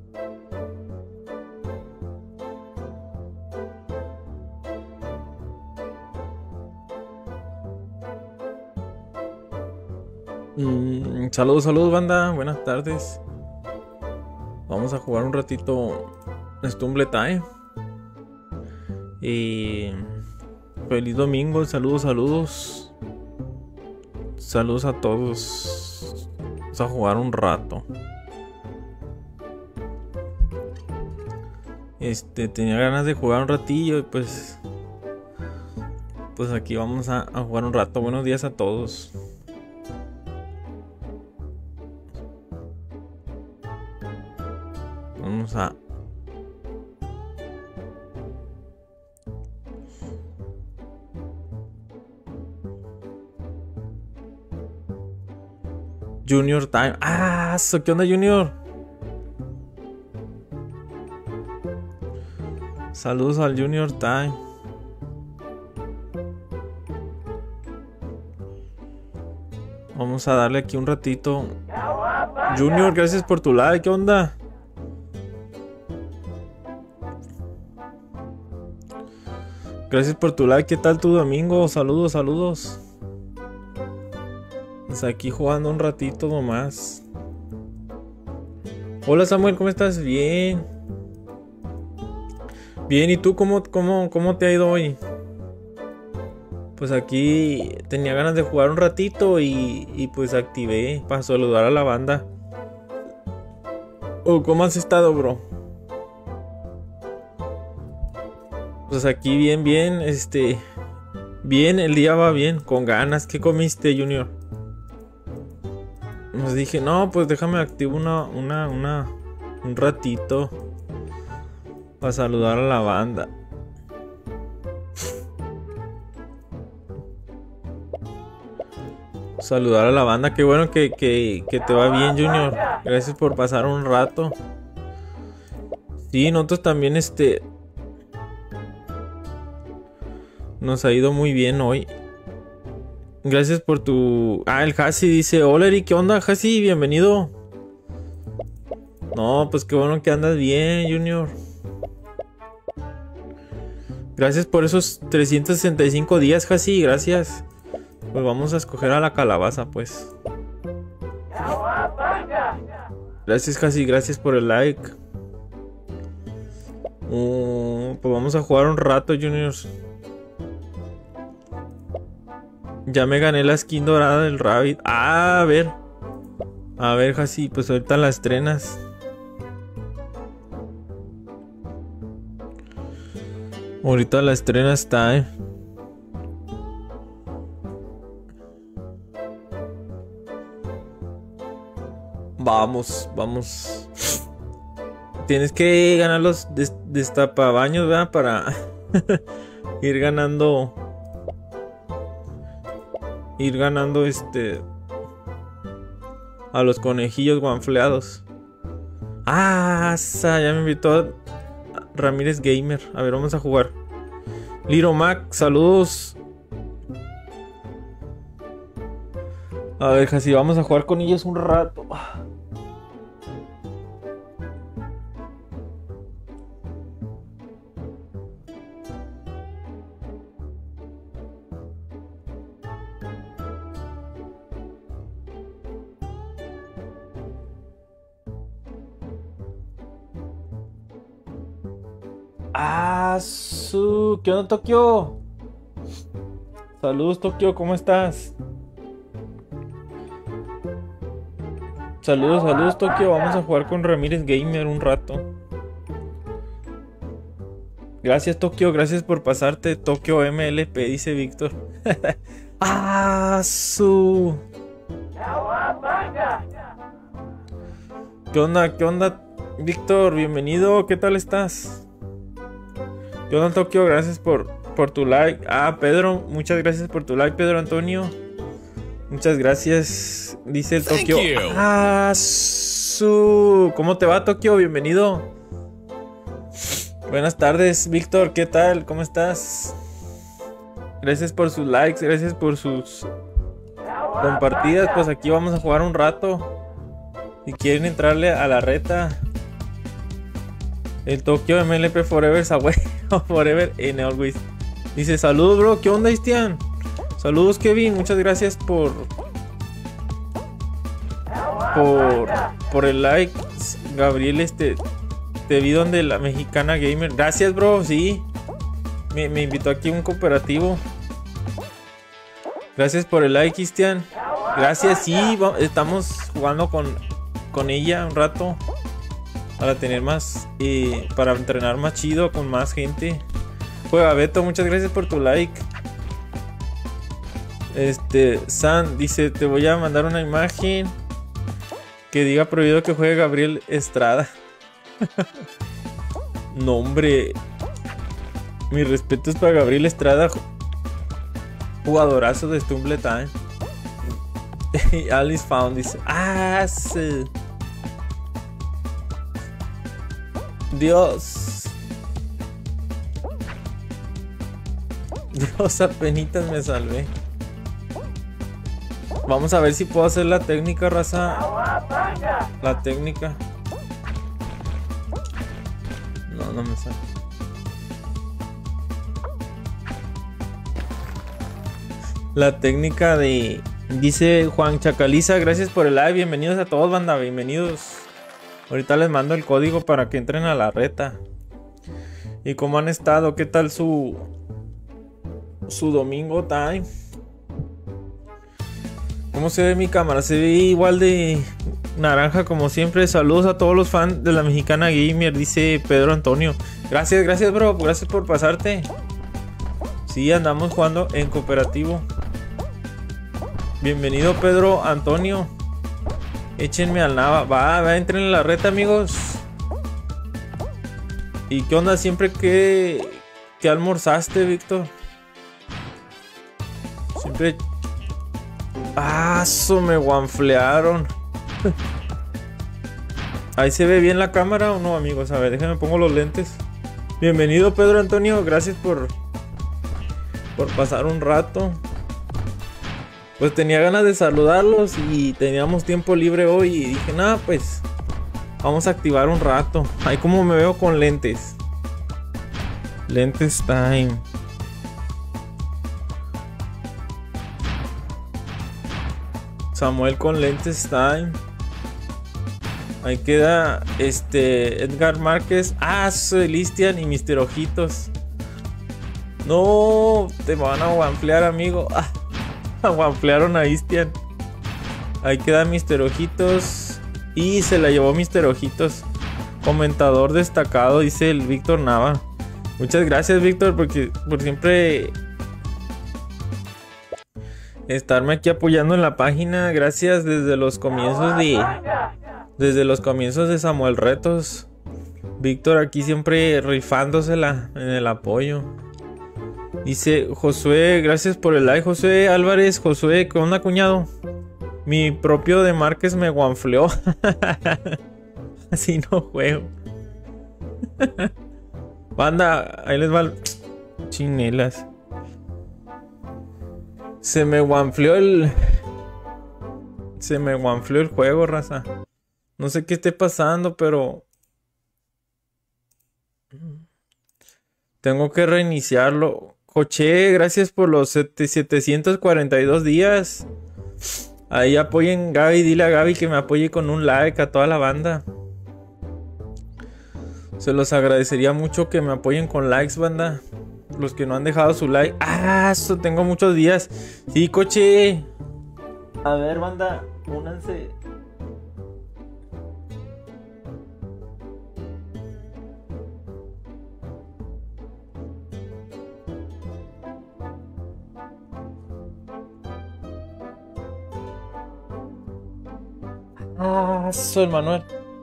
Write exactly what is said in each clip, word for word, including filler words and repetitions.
Mm, saludos, saludos, banda. Buenas tardes. Vamos a jugar un ratito Stumble Time. Y feliz domingo. Saludos, saludos. Saludos a todos. Vamos a jugar un rato. Este, tenía ganas de jugar un ratillo y pues Pues aquí vamos a, a jugar un rato. Buenos días a todos. Vamos a Junior Time. Ah, ¿qué onda, Junior? Saludos al Junior Time. Vamos a darle aquí un ratito. Junior, gracias por tu like. ¿Qué onda? Gracias por tu like. ¿Qué tal tu domingo? Saludos, saludos. Pues aquí jugando un ratito nomás. Hola Samuel, ¿cómo estás? Bien. Bien, ¿y tú cómo, cómo, cómo te ha ido hoy? Pues aquí tenía ganas de jugar un ratito y, y pues activé para saludar a la banda. Oh, ¿cómo has estado, bro? Pues aquí bien, bien, este... Bien, el día va bien, con ganas. ¿Qué comiste, Junior? Pues dije, no, pues déjame activo una, una, una... un ratito para saludar a la banda. Saludar a la banda, qué bueno que, que, que te va bien, Junior. Gracias por pasar un rato. Sí, nosotros también, este... nos ha ido muy bien hoy. Gracias por tu... Ah, el Hasi dice, hola Eric, ¿qué onda, Hasi? Bienvenido. No, pues qué bueno que andas bien, Junior. Gracias por esos trescientos sesenta y cinco días, Hasi, gracias. Pues vamos a escoger a la calabaza, pues. Gracias, Hasi, gracias por el like. Uh, pues vamos a jugar un rato, Juniors. Ya me gané la skin dorada del Rabbit. Ah, a ver. A ver, Hasi, pues ahorita la estrenas. Ahorita la estrena está, eh. Vamos, vamos. Tienes que ganar los des destapabaños, ¿verdad? Para ir ganando. Ir ganando este. A los conejillos guanfleados. Ah, ya me invitó Ramírez Gamer. A ver, vamos a jugar. Liro Mac, saludos. A ver, Hasi, vamos a jugar con ellos un rato. Ah, su, ¿qué onda, Tokio? Saludos, Tokio, ¿cómo estás? Saludos, saludos, Tokio. Vamos a jugar con Ramírez Gamer un rato. Gracias, Tokio, gracias por pasarte. Tokio M L P, dice Víctor. Ah, su. ¿Qué onda, qué onda, Víctor? Bienvenido, ¿qué tal estás? ¿Qué onda, Tokio? Gracias por, por tu like. Ah, Pedro, muchas gracias por tu like, Pedro Antonio. Muchas gracias, dice el Tokio. Ah, su. ¿Cómo te va, Tokio? Bienvenido. Buenas tardes, Víctor, ¿qué tal? ¿Cómo estás? Gracias por sus likes, gracias por sus compartidas. Pues aquí vamos a jugar un rato. Si quieren entrarle a la reta, El Tokio M L P Forever Away Forever and Always. Dice, saludos, bro. ¿Qué onda, Cristian? Saludos, Kevin. Muchas gracias por... Por... Por el like. Gabriel, este... Te vi donde la mexicana gamer. Gracias, bro. Sí. Me, me invitó aquí a un cooperativo. Gracias por el like, Cristian. Gracias, sí. Estamos jugando con, con ella un rato. Para tener más... Eh, para entrenar más chido con más gente. Juega Beto, muchas gracias por tu like. Este, San dice, te voy a mandar una imagen que diga prohibido que juegue Gabriel Estrada. No, hombre. Mi respeto es para Gabriel Estrada, jugadorazo de Stumble Time. Alice Found dice, ah, sí. Dios. Dios, apenitas me salvé. Vamos a ver si puedo hacer la técnica, raza. La técnica. No, no me sale. La técnica de... Dice Juan Chacaliza, gracias por el live. Bienvenidos a todos, banda. Bienvenidos. Ahorita les mando el código para que entren a la reta. ¿Y cómo han estado? ¿Qué tal su... su domingo time? ¿Cómo se ve mi cámara? Se ve igual de naranja como siempre. Saludos a todos los fans de la mexicana gamer, dice Pedro Antonio. Gracias, gracias, bro. Gracias por pasarte. Sí, andamos jugando en cooperativo. Bienvenido, Pedro Antonio. Échenme al Nava. Va, va, entren en la reta, amigos. ¿Y qué onda? Siempre que... ¿Qué almorzaste, Víctor? Siempre... Ah, eso me guanflearon. Ahí se ve bien la cámara o no, amigos. A ver, déjenme pongo los lentes. Bienvenido, Pedro Antonio. Gracias por... Por pasar un rato. Pues tenía ganas de saludarlos y teníamos tiempo libre hoy y dije, nada, pues vamos a activar un rato. Ahí como me veo con lentes. Lentes time. Samuel con lentes time. Ahí queda este Edgar Márquez. Ah, soy Listian y mister Ojitos. No, te van a guanflear, amigo. Ah. Guanflearon a Istian. Ahí queda mister Ojitos. Y se la llevó mister Ojitos. Comentador destacado, dice el Víctor Nava. Muchas gracias, Víctor, porque por siempre estarme aquí apoyando en la página. Gracias desde los comienzos de Desde los comienzos de Samuel Retos. Víctor aquí siempre rifándosela en el apoyo. Dice Josué, gracias por el like, Josué Álvarez. Josué, ¿qué onda, cuñado? Mi propio de Márquez me guanfleó. Así no juego. Banda, ahí les va el... Chinelas. Se me guanfleó el... Se me guanfleó el juego, raza. No sé qué esté pasando, pero... Tengo que reiniciarlo. Coche, gracias por los setecientos cuarenta y dos días. Ahí apoyen Gaby, dile a Gaby que me apoye con un like a toda la banda. Se los agradecería mucho que me apoyen con likes, banda. Los que no han dejado su like. Ah, eso tengo muchos días. Sí, Coche. A ver, banda, únanse. Ah, soy Manuel.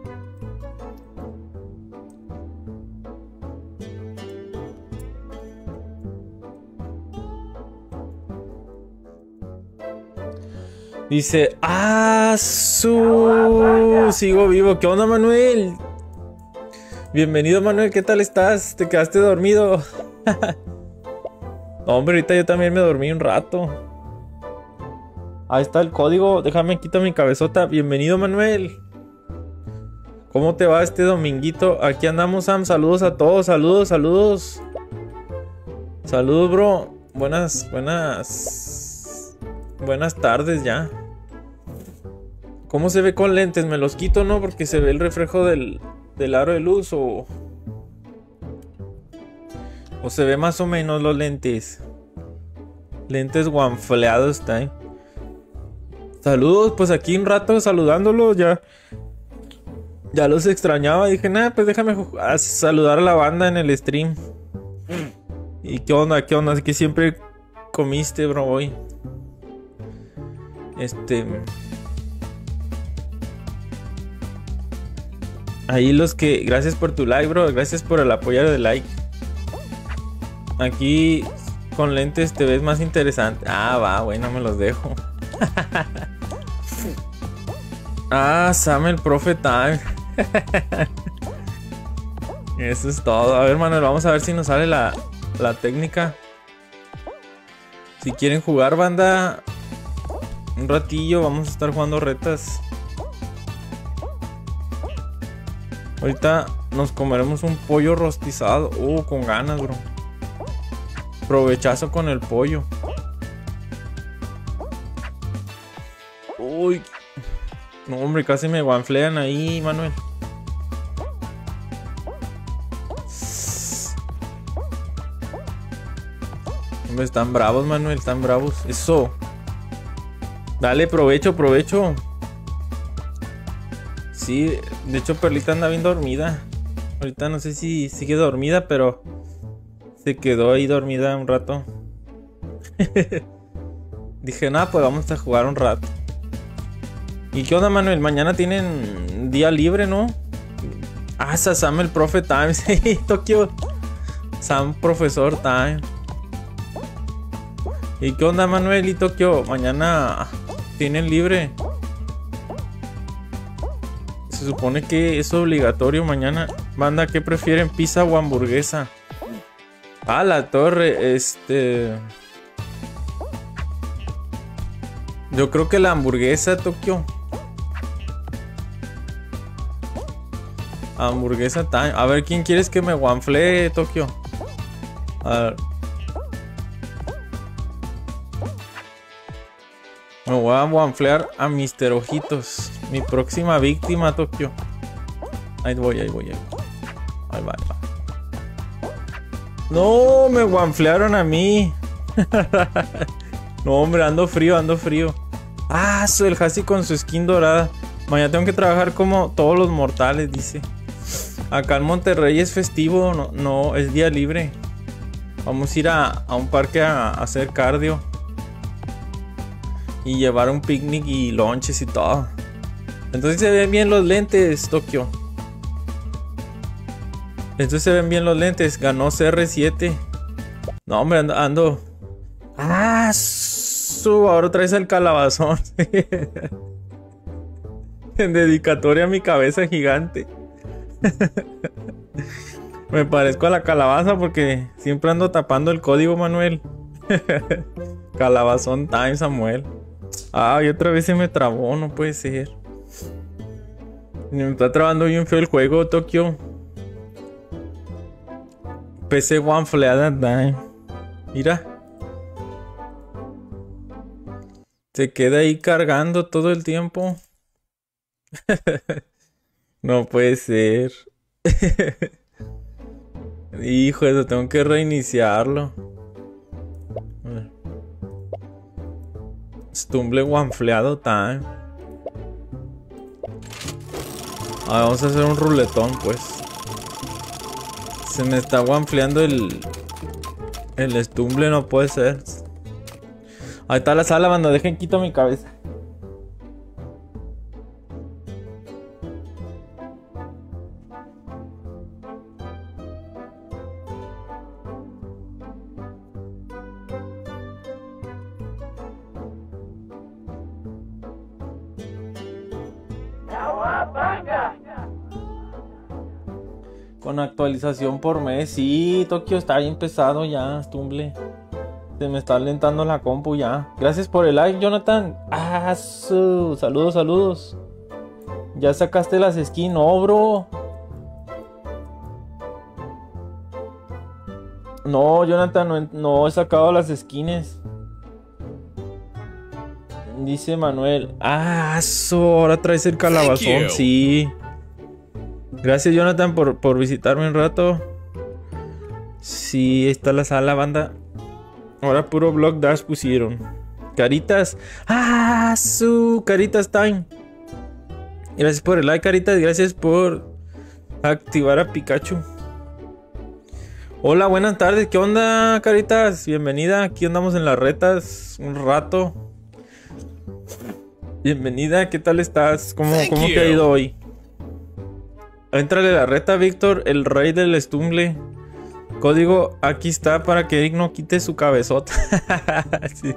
Dice, ah, su... Sigo vivo. ¿Qué onda, Manuel? Bienvenido, Manuel. ¿Qué tal estás? ¿Te quedaste dormido? Hombre, ahorita yo también me dormí un rato. Ahí está el código. Déjame quitar mi cabezota. Bienvenido, Manuel. ¿Cómo te va este dominguito? Aquí andamos, Sam. Saludos a todos. Saludos, saludos. Saludos, bro. Buenas, buenas. Buenas tardes ya. ¿Cómo se ve con lentes? Me los quito, ¿no? Porque se ve el reflejo del, del aro de luz o... O se ve más o menos los lentes. Lentes guanfleados, ¿tá? Saludos, pues aquí un rato saludándolos ya. Ya los extrañaba. Dije, nada, pues déjame a saludar a la banda en el stream. ¿Y qué onda? ¿Qué onda? ¿Qué siempre comiste, bro, hoy? Este... Ahí los que... Gracias por tu like, bro. Gracias por el apoyar de like. Aquí con lentes te ves más interesante. Ah, va, bueno, me los dejo. Ah, Sam el profe time. Eso es todo. A ver, Manuel, vamos a ver si nos sale la, la técnica. Si quieren jugar, banda, un ratillo vamos a estar jugando retas. Ahorita nos comeremos un pollo rostizado. Uh, con ganas, bro. Provechazo con el pollo. Uy. No, hombre, casi me guanflean ahí, Manuel. Hombre, están bravos, Manuel, están bravos. Eso. Dale, provecho, provecho. Sí, de hecho Perlita anda bien dormida. Ahorita no sé si sigue dormida, pero se quedó ahí dormida un rato. Dije, nada, pues vamos a jugar un rato. ¿Y qué onda, Manuel? Mañana tienen día libre, ¿no? Ah, Sam el profe time. Sí, Tokio. Sam profesor time. ¿Y qué onda, Manuel y Tokio? Mañana tienen libre. Se supone que es obligatorio mañana. Banda, ¿qué prefieren? ¿Pizza o hamburguesa? Ah, la torre, este... Yo creo que la hamburguesa, Tokio. Hamburguesa time. A ver, ¿quién quieres que me guanflee, Tokio? A ver. Me voy a guanflear a mister Ojitos. Mi próxima víctima, Tokio. Ahí voy, ahí voy, ahí voy. Ahí va, ahí va. No, me guanflearon a mí. No, hombre, ando frío, ando frío. Ah, soy el Hasi con su skin dorada. Mañana tengo que trabajar como todos los mortales, dice. Acá en Monterrey es festivo, no, no es día libre. Vamos a ir a, a un parque a, a hacer cardio. Y llevar un picnic y lonches y todo. Entonces se ven bien los lentes, Tokio. Entonces se ven bien los lentes. Ganó C R siete. No, hombre, ando... ando. Ah, su, ahora traes el calabazón. En dedicatoria a mi cabeza gigante. Me parezco a la calabaza porque siempre ando tapando el código, Manuel. Calabazón time, Samuel. Ah, y otra vez se me trabó, no puede ser. Me está trabando bien feo el juego, Tokio. P C guanfleada time. Mira. Se queda ahí cargando todo el tiempo. No puede ser. Hijo, eso tengo que reiniciarlo. A ver. Stumble guanfleado time. Ahora vamos a hacer un ruletón, pues. Se me está guanfleando el... El stumble, no puede ser. Ahí está la sala, banda. Dejen quito mi cabeza. Con actualización por mes. Sí, Tokio está bien pesado ya, Stumble. Se me está alentando la compu ya. Gracias por el like, Jonathan. Ah, su. Saludos, saludos. Ya sacaste las skins, no, bro. No, Jonathan, no, no he sacado las skins. Dice Manuel. Ah, eso, ahora traes el calabazón, sí. Gracias, Jonathan, por, por visitarme un rato. Sí, ahí está la sala, banda. Ahora puro Block Dash pusieron. Caritas. Ah, su Caritas Time. Gracias por el like, Caritas. Gracias por activar a Pikachu. Hola, buenas tardes. ¿Qué onda, Caritas? Bienvenida. Aquí andamos en las retas un rato. Bienvenida. ¿Qué tal estás? ¿Cómo, cómo te ha ido hoy? Éntrale la reta, Víctor, el rey del Stumble. Código aquí está para que Eric no quite su cabezota. Sí.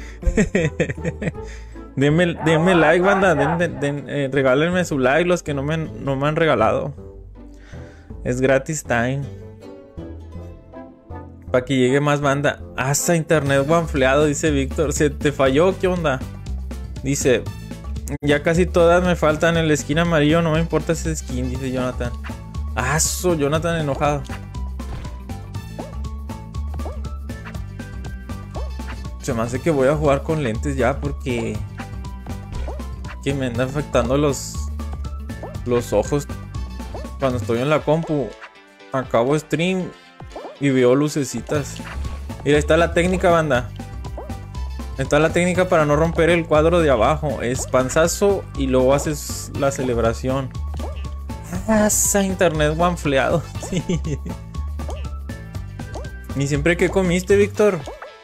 Denme, denme like, banda. Den, den, den, eh, regálenme su like los que no me, no me han regalado. Es gratis time. Para que llegue más banda. Hasta internet guanfleado, dice Víctor. ¿Se te falló? ¿Qué onda? Dice, ya casi todas me faltan el skin amarillo. No me importa ese skin, dice Jonathan. Aso, Jonathan enojado. Se me hace que voy a jugar con lentes ya porque que me anda afectando los los ojos cuando estoy en la compu. Acabo stream y veo lucecitas. Mira, está la técnica, banda. Está la técnica para no romper el cuadro de abajo. Es panzazo y luego haces la celebración. Ah, esa internet guanfleado. Sí. ¿Y siempre qué comiste, Víctor?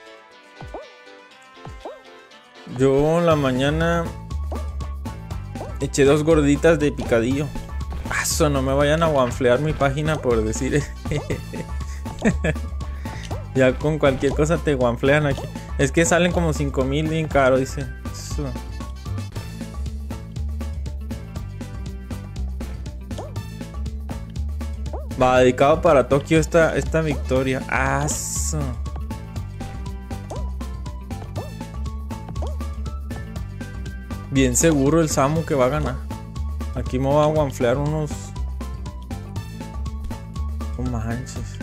Yo en la mañana eché dos gorditas de picadillo. Eso, no me vayan a guanflear mi página por decir. Ya con cualquier cosa te guanflean aquí. Es que salen como cinco mil bien caro, dice. Eso. Va, dedicado para Tokio esta, esta victoria. Eso. Bien seguro el Samu que va a ganar. Aquí me va a guanflear unos... No manches.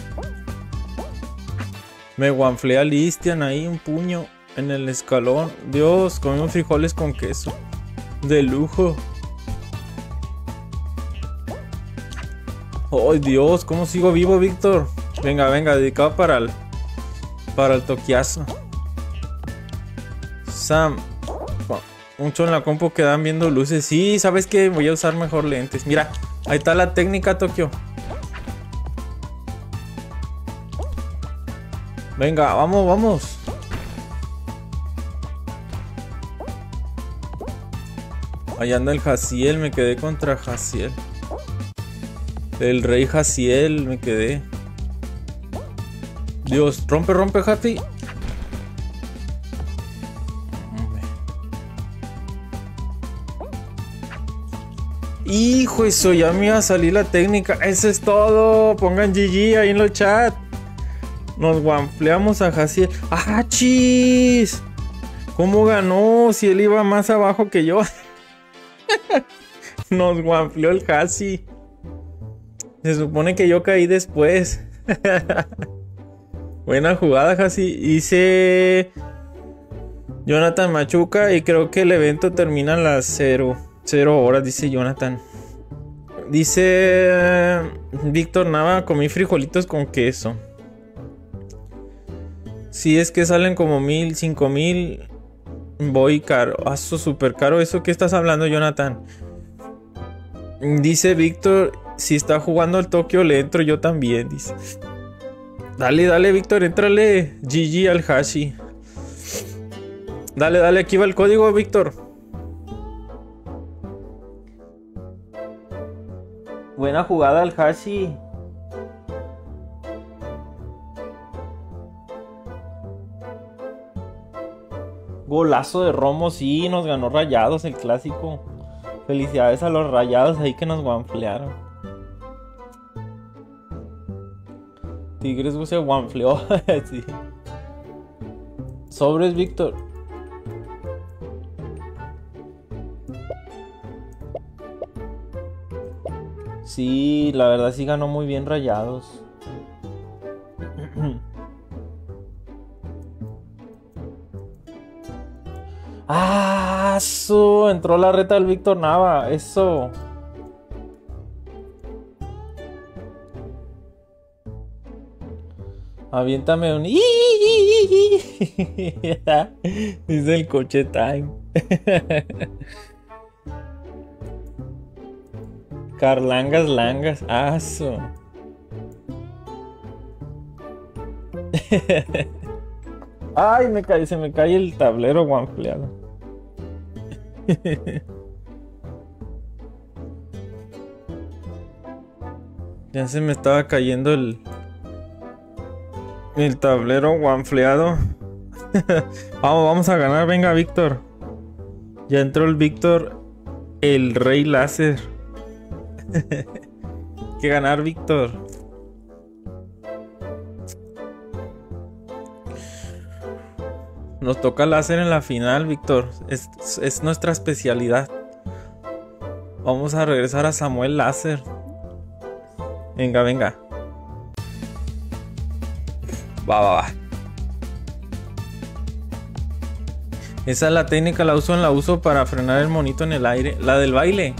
Me guanflea Listian ahí, un puño en el escalón. Dios, comimos frijoles con queso. De lujo. Oh, Dios, ¿cómo sigo vivo, Víctor? Venga, venga, dedicado para el... Para el toquiazo. Sam... Mucho en la compu quedan viendo luces. Sí, ¿sabes qué? Voy a usar mejor lentes. Mira, ahí está la técnica, Tokio. Venga, vamos, vamos. Ahí anda el Jaciel, me quedé contra Jaciel. El rey Jaciel, me quedé. Dios, rompe, rompe, Jati. Hijo, eso ya me iba a salir la técnica. Eso es todo. Pongan G G ahí en los chat. Nos guanfleamos a Jaciel. ¡Ah, chis! ¿Cómo ganó? Si él iba más abajo que yo. Nos guanfleó el Jasi. Se supone que yo caí después. Buena jugada, Jasi. Hice Jonathan Machuca y creo que el evento termina a las cero. Cero horas, dice Jonathan. Dice Víctor Nava, comí frijolitos con queso. Si es que salen como mil, cinco mil. Voy caro. Ah, eso súper caro. ¿Eso qué estás hablando, Jonathan? Dice Víctor, si está jugando al Tokio le entro yo también, dice. Dale, dale, Víctor, entrale. G G al Hashi. Dale, dale, aquí va el código, Víctor. Buena jugada al Hashi. Golazo de Romo, sí, nos ganó Rayados el clásico. Felicidades a los Rayados ahí que nos guanflearon. Tigres se guanfleó. Sí. Sobres, Víctor. Sí, la verdad sí ganó muy bien Rayados. ¡Ah! Eso, entró la reta del Víctor Nava. Eso. Aviéntame un... Dice el coche time. Carlangas langas. Aso. Ay, me cae, se me cae el tablero guanfleado. Ya se me estaba cayendo el el tablero guanfleado. Vamos, vamos a ganar, venga Víctor. Ya entró el Víctor, el rey láser. Que ganar, Víctor. Nos toca láser en la final, Víctor. Es, es nuestra especialidad. Vamos a regresar a Samuel Láser. Venga, venga. Va, va, va. Esa es la técnica, la uso en la uso para frenar el monito en el aire. La del baile.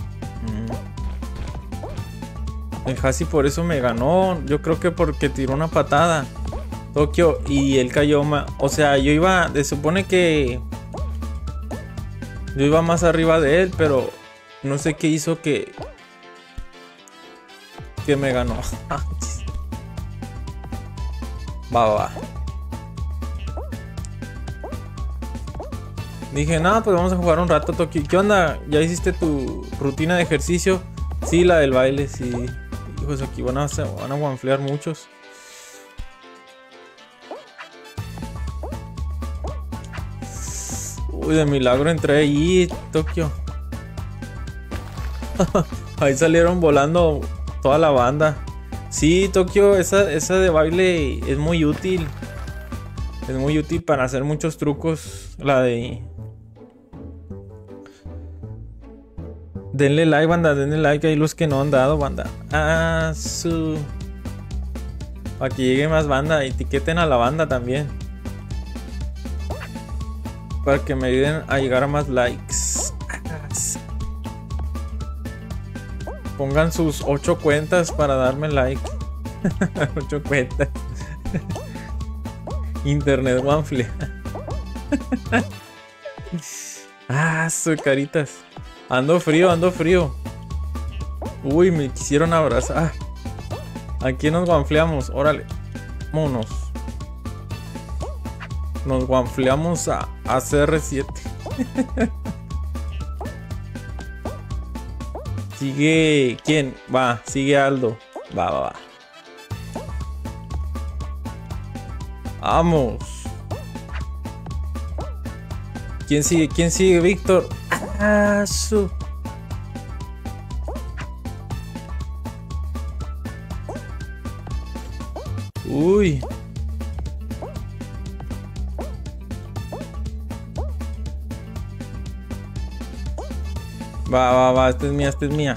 Mm. El Hasi por eso me ganó. Yo creo que porque tiró una patada Tokio y él cayó más. O sea, yo iba. Se supone que yo iba más arriba de él, pero no sé qué hizo que que me ganó. Va, va, va. Dije, nada, pues vamos a jugar un rato, Tokio. ¿Qué onda? ¿Ya hiciste tu rutina de ejercicio? Sí, la del baile, sí. Hijos, aquí van a, van a guanflear muchos. Uy, de milagro entré ahí, Tokio. Ahí salieron volando toda la banda. Sí, Tokio, esa, esa de baile es muy útil. Es muy útil para hacer muchos trucos. La de... Denle like, banda, denle like. Hay los que no han dado, banda. Ah, su... Para que llegue más banda. Etiqueten a la banda también. Para que me ayuden a llegar a más likes. Pongan sus ocho cuentas para darme like. ocho cuentas. Internet waffle. Ah, su caritas. Ando frío, ando frío. Uy, me quisieron abrazar. Aquí nos guanfleamos. Órale. Vámonos. Nos guanfleamos a, a C R siete. Sigue. ¿Quién? Va, sigue Aldo. Va, va, va. Vamos. ¿Quién sigue? ¿Quién sigue? Víctor. Ah, su. Uy. Va, va, va. Esta es mía, esta es mía.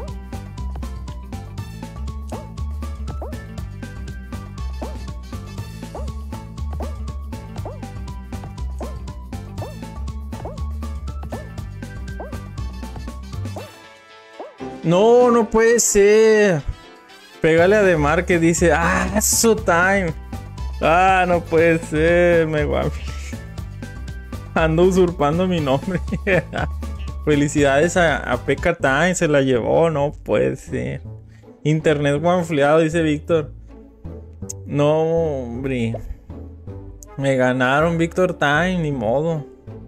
No, no puede ser. Pégale a Demar que dice, ah, su time. Ah, no puede ser, me guapo. Ando usurpando mi nombre. Felicidades a, a P K Time, se la llevó, no puede ser. Internet guanfleado, dice Víctor. No, hombre. Me ganaron, Víctor Time, ni modo.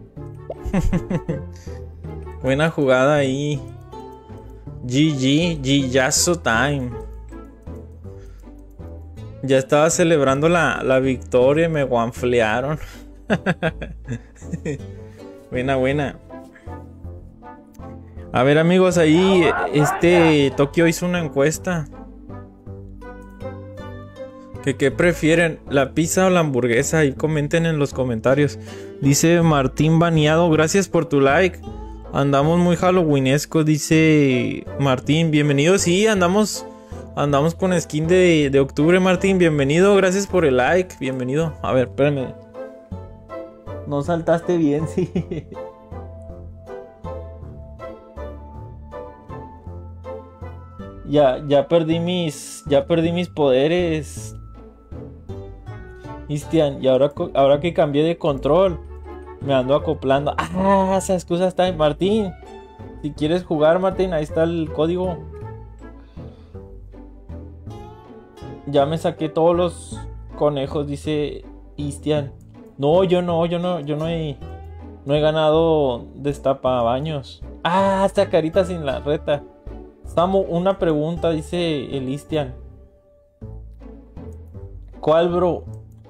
Buena jugada ahí. G G, Gillazo Time. Ya estaba celebrando la, la victoria y me guanflearon. Buena, buena. A ver, amigos, ahí este Tokio hizo una encuesta. Que qué prefieren, la pizza o la hamburguesa. Ahí comenten en los comentarios. Dice Martín Baneado, gracias por tu like. Andamos muy halloweenesco, dice Martín. Bienvenido, sí, andamos andamos con skin de, de octubre, Martín. Bienvenido, gracias por el like. Bienvenido. A ver, espérame. No saltaste bien, sí. Ya, ya perdí mis. Ya perdí mis poderes. Cristian, y ahora, ahora que cambié de control, me ando acoplando. Ah, esa excusa está en Martín. Si quieres jugar, Martín, ahí está el código. Ya me saqué todos los conejos, dice Cristian. No, yo no, yo no, yo no he, no he ganado destapabaños. Ah, esta carita sin la reta. Samu, una pregunta, dice el Cristian. ¿Cuál, bro?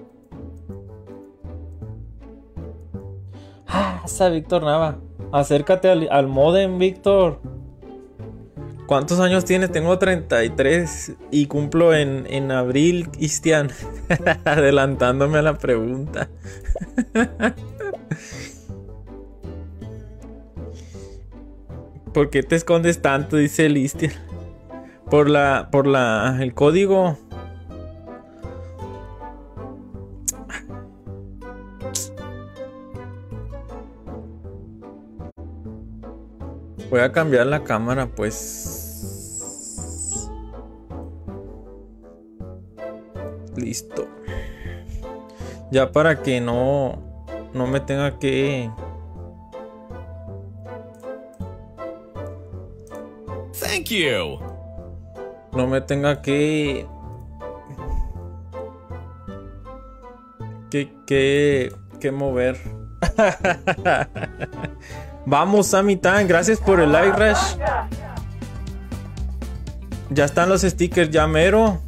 Ah, esa Víctor Nava. Acércate al, al modem, Víctor. ¿Cuántos años tienes? Tengo treinta y tres y cumplo en, en abril, Cristian. Adelantándome a la pregunta. ¿Por qué te escondes tanto? Dice el Cristian. Por la, por la, el código. Voy a cambiar la cámara, pues. Listo. Ya para que no no me tenga que Thank you. No me tenga que que que que mover. Vamos, Sammy Tan, gracias por el like, Rush. Ya están los stickers, ya mero.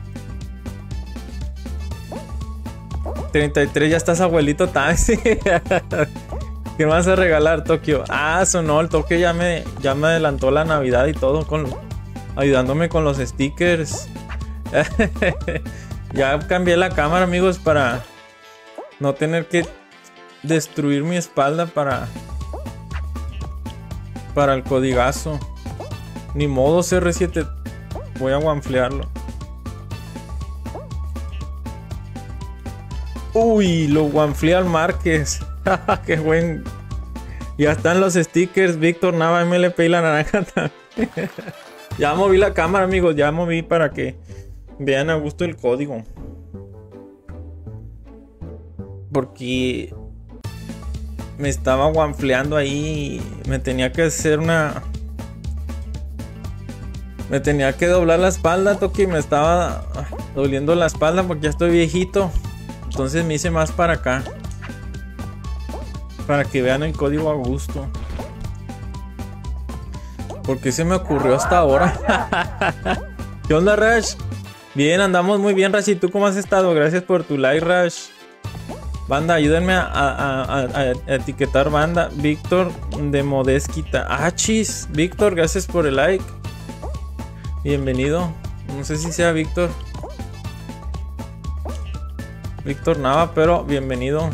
treinta y tres, ya estás, abuelito Tan. ¿Qué me vas a regalar, Tokio? Ah, sonó el toque, ya me, ya me adelantó la Navidad y todo, con, ayudándome con los stickers. Ya cambié la cámara, amigos, para no tener que destruir mi espalda para para el codigazo. Ni modo, C R siete. Voy a guanflearlo. Uy, lo guanflé al Márquez. Qué buen. Ya están los stickers. Víctor Nava, M L P y la naranja también. Ya moví la cámara, amigos. Ya moví para que vean a gusto el código. Porque me estaba guanfleando ahí. Me tenía que hacer una. Me tenía que doblar la espalda, Toki. Me estaba doliendo la espalda porque ya estoy viejito. Entonces me hice más para acá. Para que vean el código a gusto. ¿Por qué se me ocurrió hasta ahora? ¿Qué onda, Rash? Bien, andamos muy bien, Rash. ¿Y tú cómo has estado? Gracias por tu like, Rash. Banda, ayúdenme a, a, a, a etiquetar banda. Víctor de Modesquita. Ah, chis. Víctor, gracias por el like. Bienvenido. No sé si sea Víctor. Víctor Nava, pero bienvenido.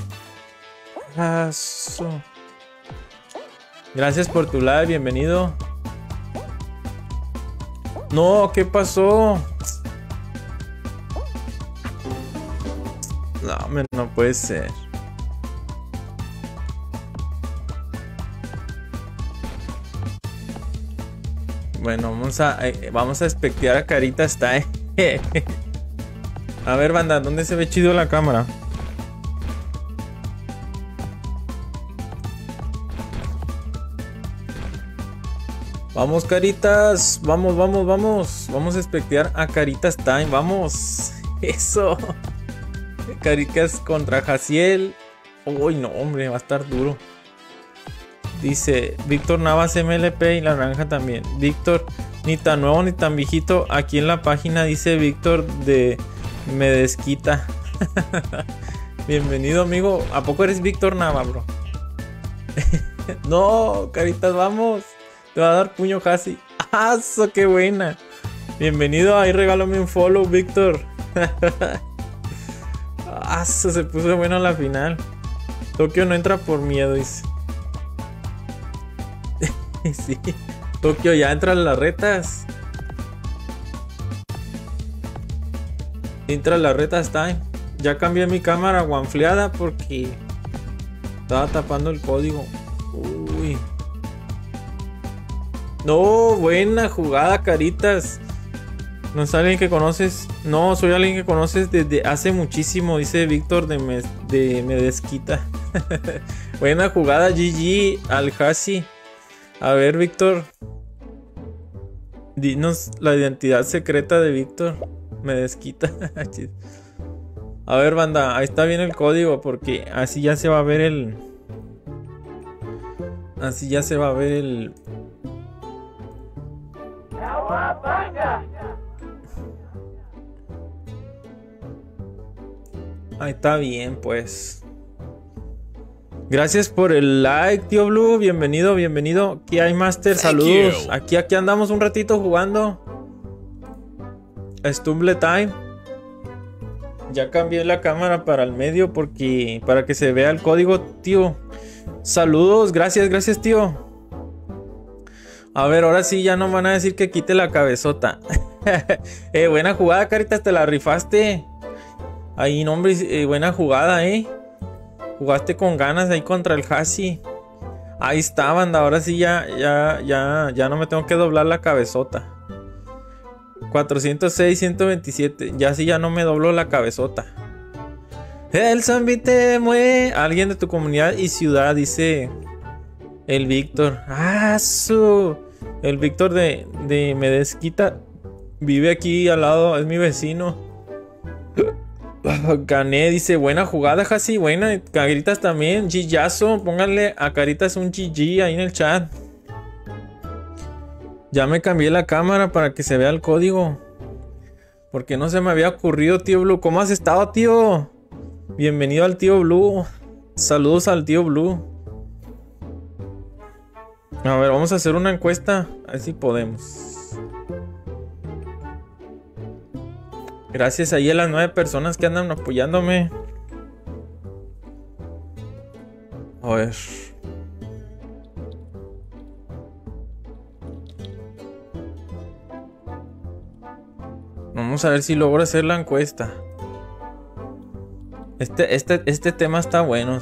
Gracias por tu like, bienvenido. No, ¿qué pasó? No, no puede ser. Bueno, vamos a eh, vamos a espectear a Carita está. Eh. A ver, banda, ¿dónde se ve chido la cámara? Vamos, Caritas. Vamos, vamos, vamos. Vamos a espectear a Caritas Time. Vamos. Eso. Caritas contra Jaciel. Uy, no, hombre, va a estar duro. Dice Víctor Navas M L P y la naranja también. Víctor, ni tan nuevo ni tan viejito. Aquí en la página dice Víctor de Me Desquita. Bienvenido, amigo. ¿A poco eres Víctor Nava, bro? No, Caritas, vamos. Te va a dar puño casi. ¡Ah, eso, qué buena! Bienvenido, ahí regálame un follow, Víctor. ¡Ah, eso, se puso bueno la final! Tokio no entra por miedo, dice. Sí. Tokio, ya entra a las retas. Entra a las retas time. Ya cambié mi cámara guanfleada porque estaba tapando el código. Uy. No, buena jugada, Caritas. ¿No es alguien que conoces? No, soy alguien que conoces desde hace muchísimo, dice Víctor de, Me de Medesquita. Buena jugada, G G al Hasi. A ver, Víctor, dinos la identidad secreta de Víctor Medesquita. A ver, banda, ahí está bien el código, porque así ya se va a ver el... Así ya se va a ver el... Ahí está bien, pues. Gracias por el like, tío Blue. Bienvenido, bienvenido. Aquí hay Master, saludos. Aquí, aquí andamos un ratito jugando Stumble Time. Ya cambié la cámara para el medio porque para que se vea el código, tío. Saludos, gracias, gracias, tío. A ver, ahora sí ya no van a decir que quite la cabezota. eh, buena jugada, Caritas, te la rifaste. Ahí, no, hombre, eh, buena jugada, eh. Jugaste con ganas ahí contra el Hasi. Ahí está, banda. Ahora sí ya, ya, ya, ya no me tengo que doblar la cabezota. cuatrocientos seis, ciento veintisiete. Ya sí ya no me dobló la cabezota. El Zambi te mueve. Alguien de tu comunidad y ciudad, dice el Víctor. Ah, su. El Víctor de, de Medesquita vive aquí al lado, es mi vecino. Gané, dice, buena jugada, Hasi, buena. Caritas también, Gillazo. Pónganle a Caritas un G G ahí en el chat. Ya me cambié la cámara para que se vea el código, porque no se me había ocurrido, tío Blue. ¿Cómo has estado, tío? Bienvenido al tío Blue. Saludos al tío Blue. A ver, vamos a hacer una encuesta. A ver si podemos. Gracias ahí a las nueve personas que andan apoyándome. A ver. Vamos a ver si logro hacer la encuesta. Este, este, este tema está bueno.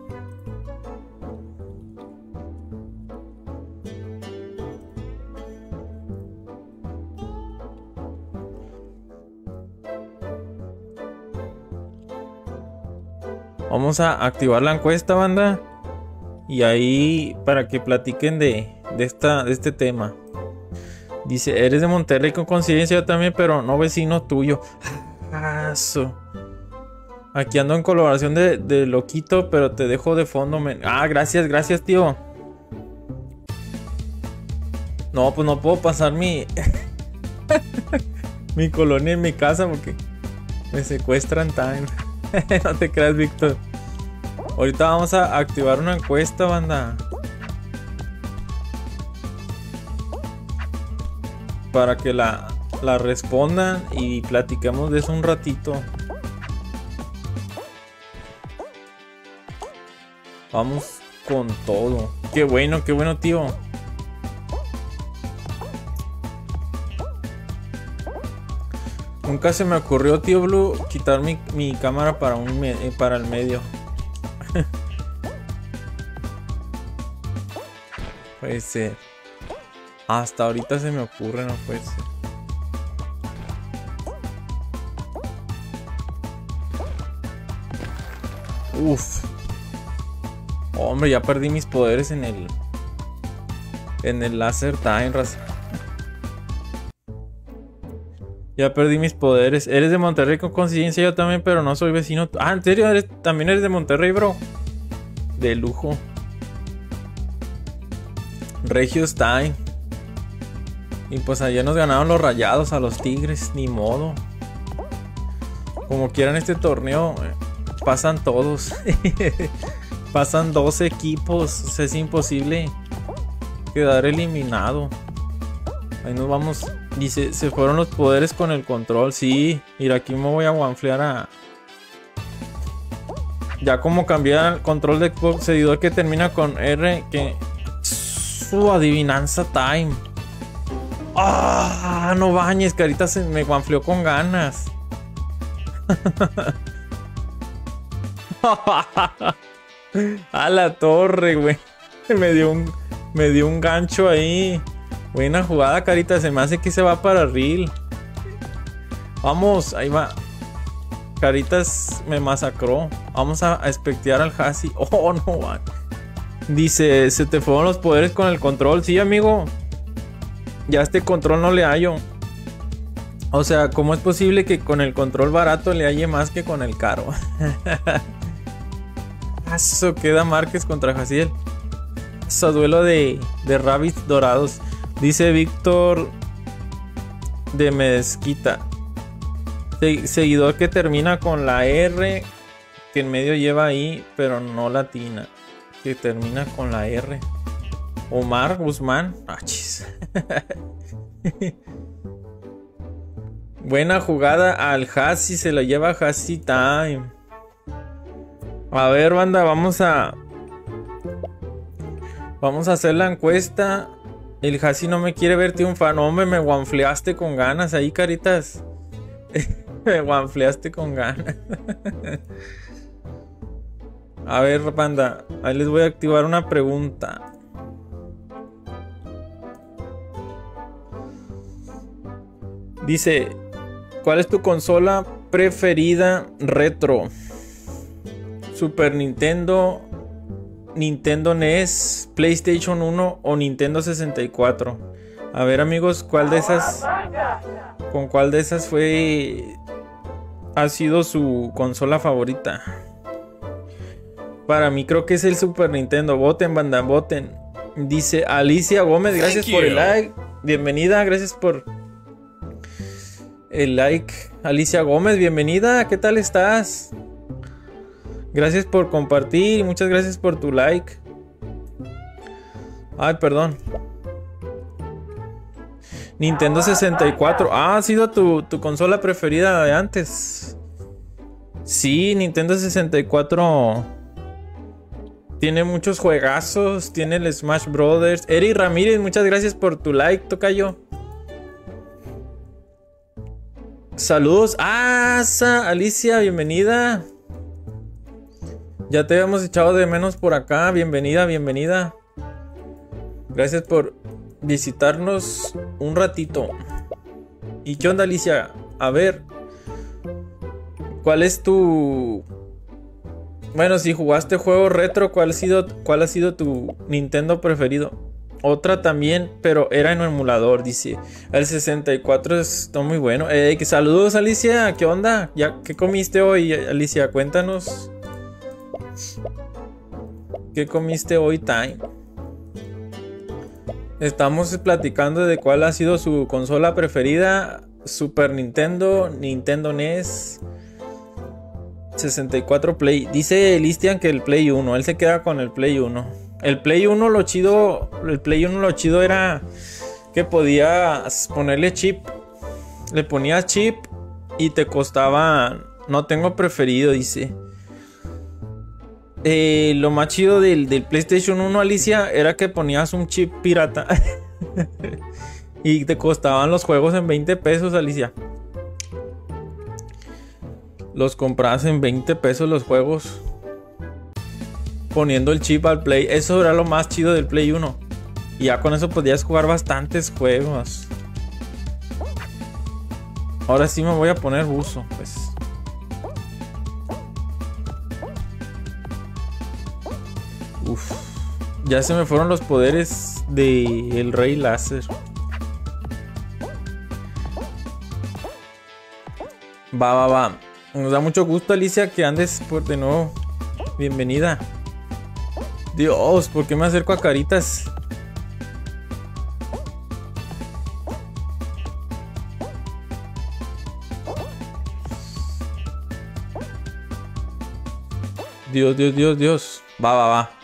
Vamos a activar la encuesta, banda. Y ahí para que platiquen de, de, esta, de este tema. Dice, eres de Monterrey con coincidencia, yo también, pero no vecino tuyo. Ah, so. Aquí ando en colaboración de, de loquito, pero te dejo de fondo, men. Ah, gracias, gracias, tío. No, pues no puedo pasar mi... mi colonia en mi casa porque me secuestran time. No te creas, Víctor. Ahorita vamos a activar una encuesta, banda, para que la, la respondan y platiquemos de eso un ratito. Vamos con todo. Qué bueno, qué bueno, tío. Nunca se me ocurrió, tío Blue, quitar mi, mi cámara para, un me para el medio. Puede ser. Hasta ahorita se me ocurre, no puede ser. Uf. Hombre, ya perdí mis poderes en el... En el Laser Time, raza. Ya perdí mis poderes. Eres de Monterrey con coincidencia, yo también, pero no soy vecino. Ah, ¿en serio? ¿Eres, también eres de Monterrey, bro? De lujo. Regios Time. Y pues ayer nos ganaron los Rayados a los Tigres. Ni modo. Como quieran este torneo, pasan todos. Pasan dos equipos. O sea, es imposible quedar eliminado. Ahí nos vamos. Dice, se fueron los poderes con el control. Sí, mira, aquí me voy a guanflear a... Ya como cambiar el control de Xbox, seguidor que termina con R, que... Su adivinanza time. Ah, no bañes, Carita se me guanfleó con ganas. A la torre, güey. Me dio un me dio un gancho ahí. Buena jugada, Carita. Se me hace que se va para reel. Vamos, ahí va. Caritas me masacró. Vamos a, a espectear al Hasi. Oh, no, man. Dice, se te fueron los poderes con el control. Sí, amigo. Ya este control no le hallo. O sea, ¿cómo es posible que con el control barato le halle más que con el caro? Eso queda Márquez contra Jaciel. Eso, duelo de, de rabbits dorados. Dice Víctor de Mezquita. Se, seguidor que termina con la R, que en medio lleva ahí, pero no latina. Que termina con la R. Omar Guzmán. Ah, chis. Buena jugada al Hasi. Se lo lleva Hasi Time. A ver, banda, vamos a Vamos a hacer la encuesta. El Hasi no me quiere ver triunfar. No, hombre, me guanfleaste con ganas ahí, Caritas. Me guanfleaste con ganas. A ver, banda, ahí les voy a activar una pregunta. Dice, ¿cuál es tu consola preferida retro? Super Nintendo, Nintendo N E S, PlayStation uno o Nintendo sesenta y cuatro. A ver, amigos, ¿cuál de esas? ¿Con cuál de esas fue? Ha sido su consola favorita. Para mí creo que es el Super Nintendo. Voten, banda, voten. Dice Alicia Gómez, gracias por el like. Bienvenida, gracias por el like. Alicia Gómez, bienvenida. ¿Qué tal estás? Gracias por compartir y muchas gracias por tu like. Ay, perdón. Nintendo sesenta y cuatro. Ah, ha sido tu, tu consola preferida de antes. Sí, Nintendo sesenta y cuatro tiene muchos juegazos. Tiene el Smash Brothers. Eri Ramírez, muchas gracias por tu like, tocayo. Saludos. Ah, Alicia, bienvenida. Ya te habíamos echado de menos por acá. Bienvenida, bienvenida. Gracias por visitarnos un ratito. ¿Y qué onda, Alicia? A ver, ¿cuál es tu... Bueno, si jugaste juego retro, ¿cuál ha sido, cuál ha sido tu Nintendo preferido? Otra también, pero era en emulador, dice. El sesenta y cuatro está muy bueno. Eh, saludos, Alicia. ¿Qué onda? ¿Ya, ¿Qué comiste hoy, Alicia? Cuéntanos. ¿Qué comiste hoy, Time? Estamos platicando de cuál ha sido su consola preferida. Super Nintendo, Nintendo N E S, sesenta y cuatro Play. Dice Listian que el Play uno. Él se queda con el Play uno. El Play uno lo chido. El Play uno lo chido era que podías ponerle chip. Le ponías chip y te costaba. No tengo preferido, dice. Eh, lo más chido del, del PlayStation uno, Alicia, era que ponías un chip pirata y te costaban los juegos en veinte pesos, Alicia. Los comprabas en veinte pesos los juegos poniendo el chip al Play. Eso era lo más chido del Play uno. Y ya con eso podías jugar bastantes juegos. Ahora sí me voy a poner buzo, pues. Uf, ya se me fueron los poderes del Rey Láser. Va, va, va. Nos da mucho gusto, Alicia, que andes por de nuevo. Bienvenida. Dios, ¿por qué me acerco a Caritas? Dios, Dios, Dios, Dios. Va, va, va.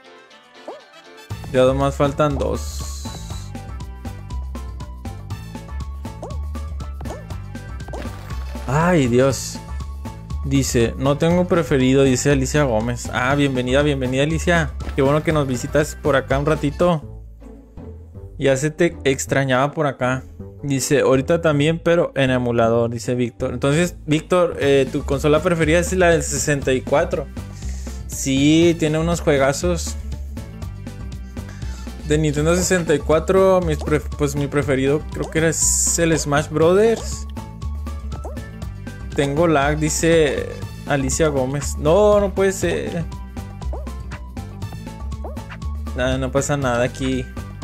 Ya nomás faltan dos. Ay, Dios. Dice, no tengo preferido, dice Alicia Gómez. Ah, bienvenida, bienvenida, Alicia. Qué bueno que nos visitas por acá un ratito. Ya se te extrañaba por acá. Dice, ahorita también, pero en emulador, dice Víctor. Entonces, Víctor, eh, ¿tu consola preferida es la del sesenta y cuatro? Sí, tiene unos juegazos. De Nintendo sesenta y cuatro, mis pref pues mi preferido creo que era el Smash Brothers. Tengo lag, dice Alicia Gómez. No, no puede ser. Nada, no pasa nada aquí.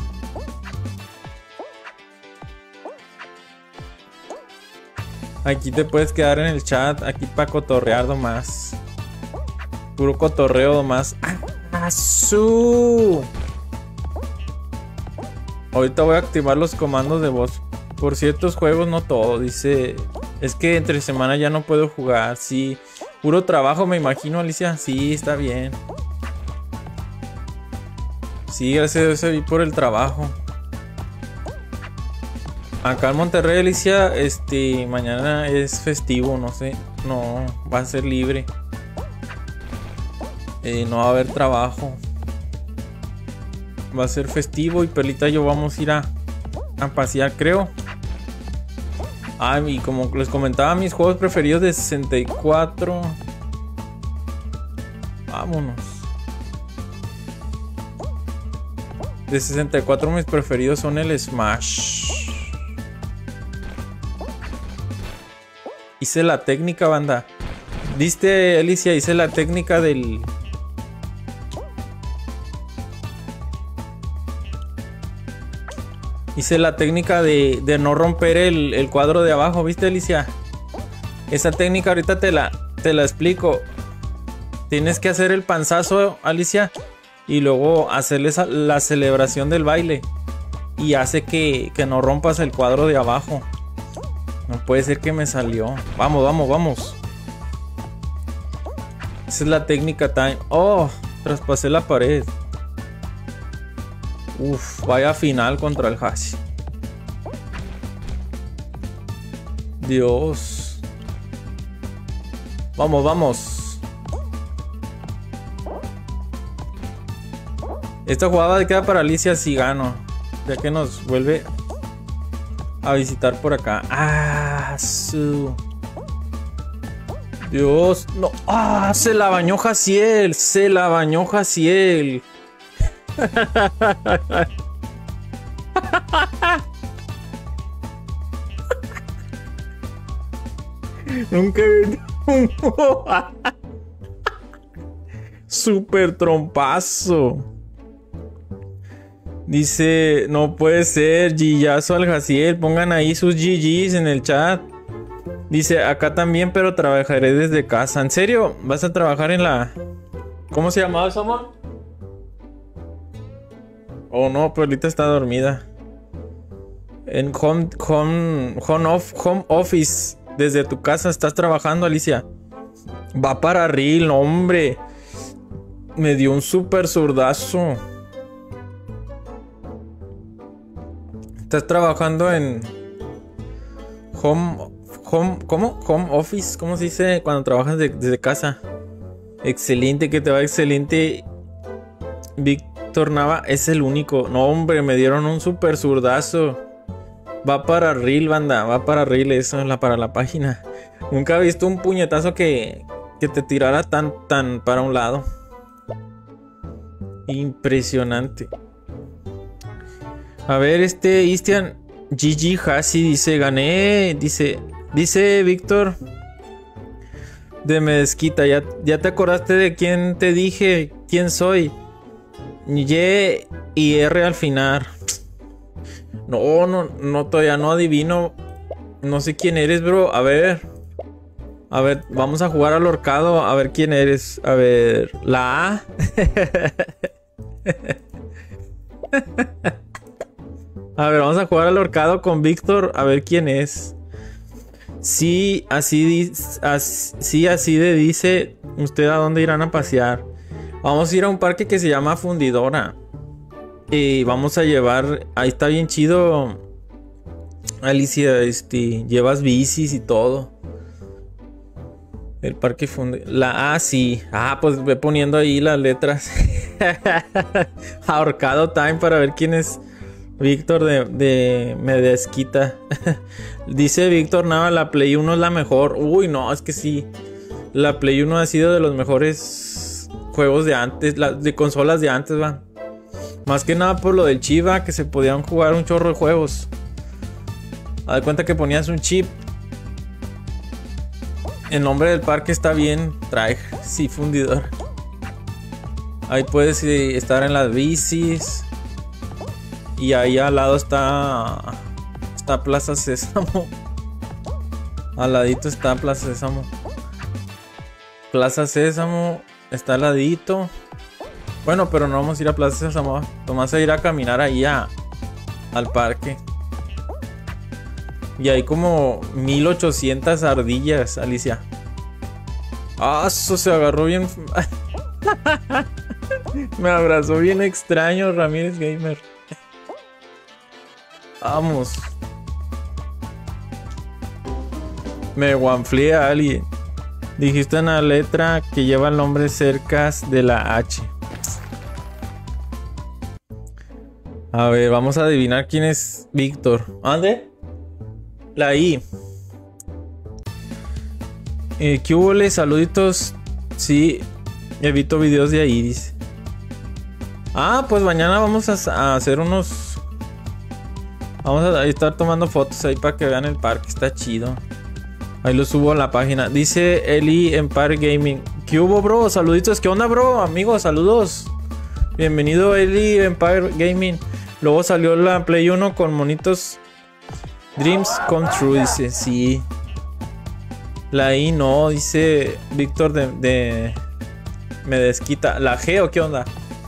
Aquí te puedes quedar en el chat, aquí para cotorrear nomás. Puro cotorreo nomás. ¡Ah, su! Ahorita voy a activar los comandos de voz. Por ciertos juegos, no todo. Dice, es que entre semana ya no puedo jugar. Sí, puro trabajo me imagino, Alicia. Sí, está bien. Sí, gracias a Dios vi por el trabajo. Acá en Monterrey, Alicia, este, mañana es festivo, no sé. No, va a ser libre. Eh, no va a haber trabajo. Va a ser festivo y Perlita y yo vamos a ir a, a pasear, creo. Ah, y como les comentaba, mis juegos preferidos de sesenta y cuatro. Vámonos. De sesenta y cuatro mis preferidos son el Smash. Hice la técnica, banda. ¿Viste, Alicia? Hice la técnica del... Hice la técnica de, de no romper el, el cuadro de abajo, ¿viste, Alicia? Esa técnica ahorita te la, te la explico. Tienes que hacer el panzazo, Alicia, y luego hacerle esa, la celebración del baile. Y hace que, que no rompas el cuadro de abajo. No puede ser que me salió. Vamos, vamos, vamos. Esa es la técnica time. Oh, traspasé la pared. Uf, vaya final contra el Hashi. Dios. Vamos, vamos. Esta jugada queda para Alicia si gano. Ya que nos vuelve a visitar por acá. Ah, su. Dios, no. Ah, se la bañó Jaciel. Se la bañó Jaciel. Nunca he visto un super trompazo. Dice, no puede ser, Gillazo al Jaciel. Pongan ahí sus G Gs en el chat. Dice, acá también, pero trabajaré desde casa. ¿En serio? ¿Vas a trabajar en la... ¿Cómo se llamaba eso, amor? Oh no, pero ahorita está dormida. En home, home, home, off, home office. Desde tu casa estás trabajando, Alicia. Va para Reel, hombre. Me dio un super zurdazo. Estás trabajando en home, home, ¿cómo? Home office, ¿cómo se dice cuando trabajas de, desde casa? Excelente, que te va excelente. Víctor Nava es el único. No, hombre, me dieron un super zurdazo. Va para Reel, banda. Va para Reel, eso es la, para la página. Nunca he visto un puñetazo que, que te tirara tan, tan para un lado. Impresionante. A ver, este Istian G G Hasi dice, gané. Dice, dice Víctor de Mezquita. Ya, ya te acordaste de quién te dije, quién soy. Y y R al final. No, no, no, todavía no adivino. No sé quién eres, bro. A ver. A ver, vamos a jugar al horcado. A ver quién eres. A ver, la A. A ver, vamos a jugar al horcado con Víctor. A ver quién es. Sí, así, así, sí, así de dice. ¿Usted a dónde irán a pasear? Vamos a ir a un parque que se llama Fundidora. Y vamos a llevar... Ahí está bien chido, Alicia. Este, llevas bicis y todo. El parque Fundidora. La A, sí. Ah, pues ve poniendo ahí las letras. Ahorcado time para ver quién es Víctor de, de me desquita. Dice Víctor, nada, la Play uno es la mejor. Uy, no, es que sí. La Play uno ha sido de los mejores juegos de antes, la, de consolas de antes, va. Más que nada por lo del chip, va, que se podían jugar un chorro de juegos. Haz de cuenta que ponías un chip. El nombre del parque está bien, trae, sí, fundidor. Ahí puedes eh, estar en las bicis. Y ahí al lado está está Plaza Sésamo. Al ladito está Plaza Sésamo. Plaza Sésamo está al ladito. Bueno, pero no vamos a ir a Plaza Sésamo. Vamos a ir a caminar ahí a, al parque. Y hay como mil ochocientas ardillas, Alicia. Ah, eso se agarró bien. Me abrazó bien extraño Ramírez Gamer. Vamos. Me guanflé a alguien. Dijiste una letra que lleva el nombre cerca de la H. A ver, vamos a adivinar quién es Víctor. ¿Dónde? La I. Eh, ¿Qué hubo? Saluditos. Sí, evito videos de ahí, dice. Ah, pues mañana vamos a, a hacer unos... Vamos a estar tomando fotos ahí para que vean el parque. Está chido. Ahí lo subo a la página. Dice Eli Empire Gaming. ¿Qué hubo, bro? Saluditos. ¿Qué onda, bro? Amigos, saludos. Bienvenido, Eli Empire Gaming. Luego salió la Play uno con monitos Dreams Come True, dice. Sí. La I no, dice Víctor de, de... Me desquita. ¿La G o qué onda?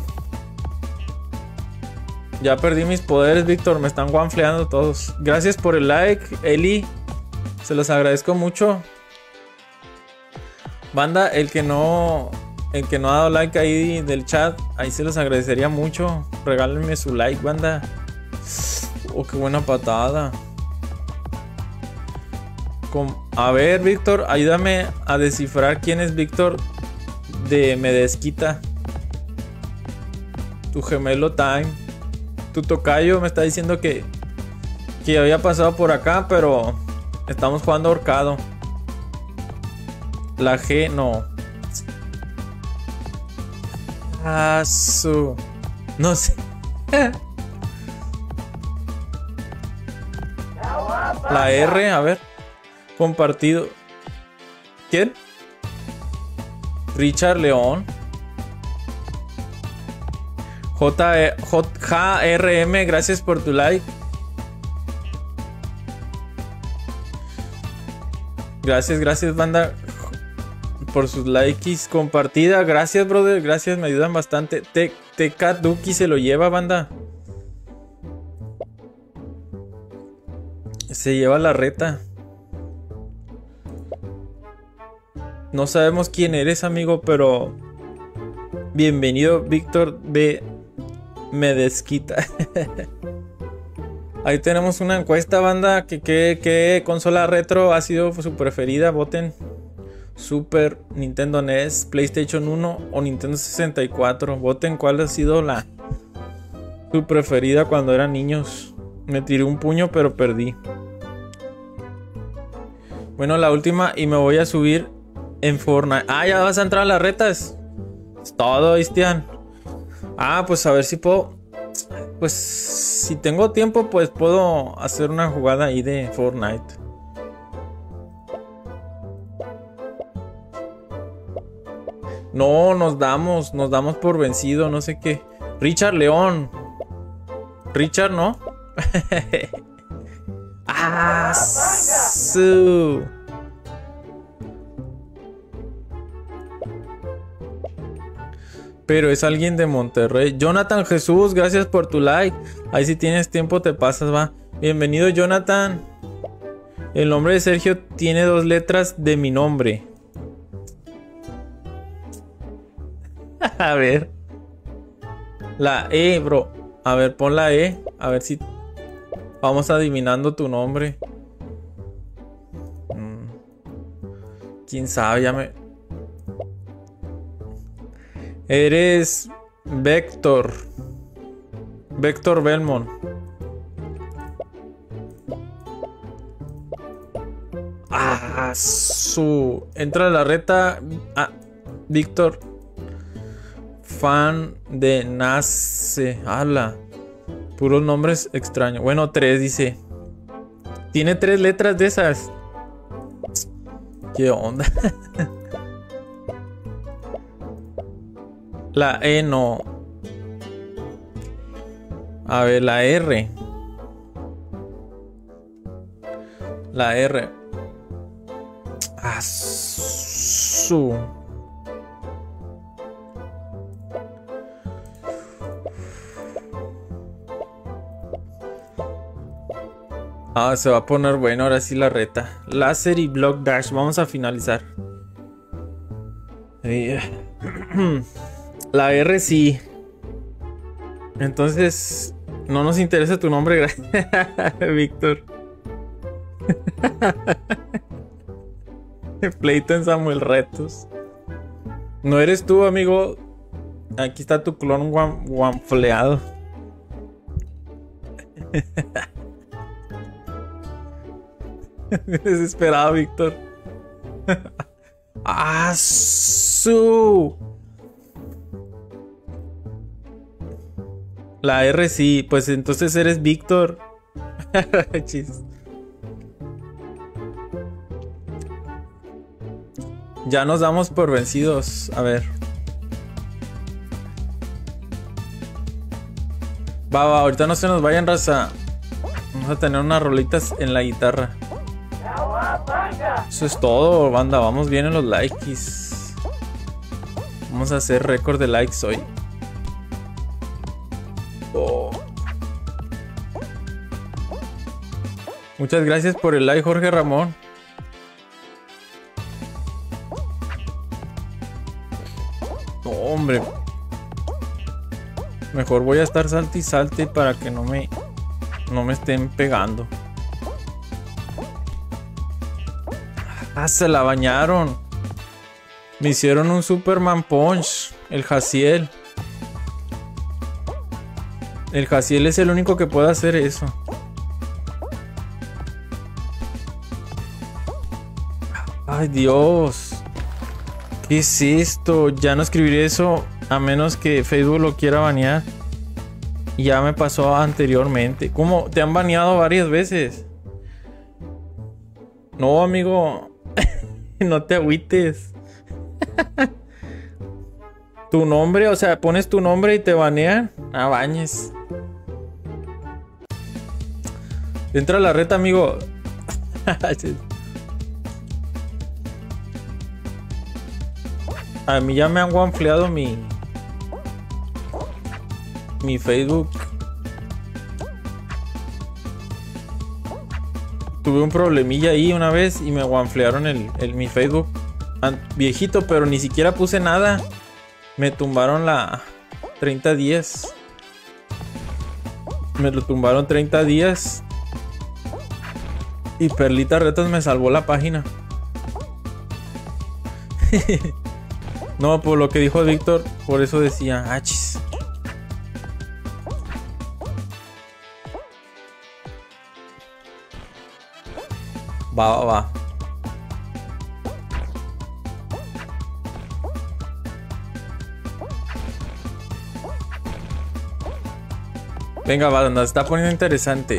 Ya perdí mis poderes, Víctor. Me están guanfleando todos. Gracias por el like, Eli. Se los agradezco mucho. Banda, el que no... El que no ha dado like ahí del chat, ahí se los agradecería mucho. Regálenme su like, banda. Oh, qué buena patada. Com a ver, Víctor, ayúdame a descifrar quién es Víctor de Me Desquita. Tu gemelo Time. Tu tocayo me está diciendo que que había pasado por acá, pero estamos jugando ahorcado. La G no. Ah, su. No sé. La R, a ver. Compartido. ¿Quién? Richard León. J R M, gracias por tu like. Gracias, gracias, banda, por sus likes, compartida. Gracias, brother, gracias, me ayudan bastante. T K Duki se lo lleva, banda. Se lleva la reta. No sabemos quién eres, amigo, pero bienvenido, Víctor de Me Desquita. Ahí tenemos una encuesta, banda. Que qué consola retro ha sido su preferida. Voten. Super, Nintendo N E S, PlayStation uno o Nintendo sesenta y cuatro. Voten cuál ha sido la su preferida cuando eran niños. Me tiré un puño pero perdí. Bueno, la última y me voy a subir en Fortnite. Ah, ya vas a entrar a las retas. Es todo, Cristian. Ah, pues a ver si puedo. Pues si tengo tiempo, pues puedo hacer una jugada ahí de Fortnite. No, nos damos, nos damos por vencido, no sé qué. Richard León. Richard, ¿no? Ah, su. Pero es alguien de Monterrey. Jonathan Jesús, gracias por tu like. Ahí si tienes tiempo te pasas, va. Bienvenido, Jonathan. El nombre de Sergio tiene dos letras de mi nombre. A ver. La E, bro. A ver, pon la E. A ver si vamos adivinando tu nombre. Hmm. ¿Quién sabe? Ya me... Eres Vector. Vector Belmont. A su. Entra a la reta. Ah, Víctor. Fan de Nace. Ala. Puros nombres extraños. Bueno, tres dice. Tiene tres letras de esas. ¿Qué onda? La E no. A ver, la R. La R. A su. Ah, se va a poner bueno ahora sí la reta. Láser y Block Dash. Vamos a finalizar. La R sí. Entonces, no nos interesa tu nombre, Víctor. Pleito en Samuel Retos. No eres tú, amigo. Aquí está tu clon guan guanfleado. Desesperado, Víctor. ¡Ah, su! La R sí, pues entonces eres Víctor. Chis. Ya nos damos por vencidos. A ver. Va, va, ahorita no se nos vayan, raza. Vamos a tener unas rolitas en la guitarra. Eso es todo, banda. Vamos bien en los likes. Vamos a hacer récord de likes hoy. Oh. Muchas gracias por el like, Jorge Ramón. No, hombre. Mejor voy a estar salte y salte para que no me no me estén pegando. Ah, se la bañaron. Me hicieron un Superman Punch. El Jaciel. El Jaciel es el único que puede hacer eso. Ay, Dios. ¿Qué es esto? Ya no escribiré eso a menos que Facebook lo quiera banear. Ya me pasó anteriormente. ¿Cómo? ¿Te han baneado varias veces? No, amigo. No te agüites. Tu nombre, o sea, pones tu nombre y te banean. Ah, bañes. Entra a la reta, amigo. A mí ya me han guanfleado mi Mi Facebook. Tuve un problemilla ahí una vez y me guanflearon el, el mi Facebook viejito, pero ni siquiera puse nada. Me tumbaron la treinta días. Me lo tumbaron treinta días. Y Perlita Retas me salvó la página. No, por lo que dijo Víctor, por eso decía, achis. Va, va, va. Venga, banda, se está poniendo interesante.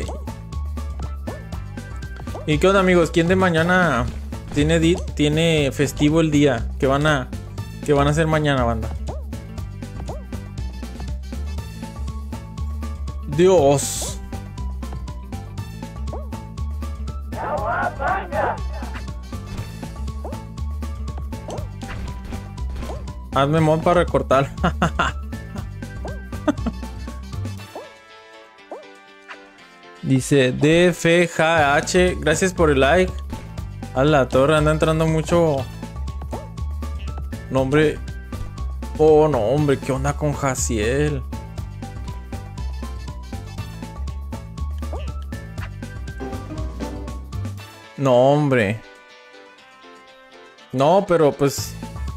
¿Y qué onda, amigos? ¿Quién de mañana tiene, tiene festivo el día? ¿Qué van a, qué van a hacer mañana, banda? Dios. Hazme mod para recortar. Dice D F G H. Gracias por el like. A la torre, anda entrando mucho nombre. Oh, no, hombre, ¿qué onda con Jaciel? No, hombre. No, pero pues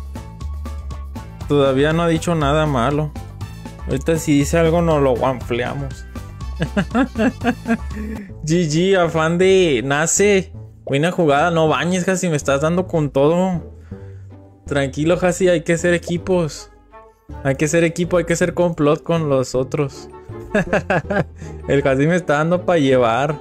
todavía no ha dicho nada malo. Ahorita si dice algo nos lo guanfleamos. G G, afán de Nace. Buena jugada, no bañes, Hasi, me estás dando con todo. Tranquilo, Hasi, hay que ser equipos. Hay que ser equipo, hay que ser complot con los otros. El Hasi me está dando para llevar.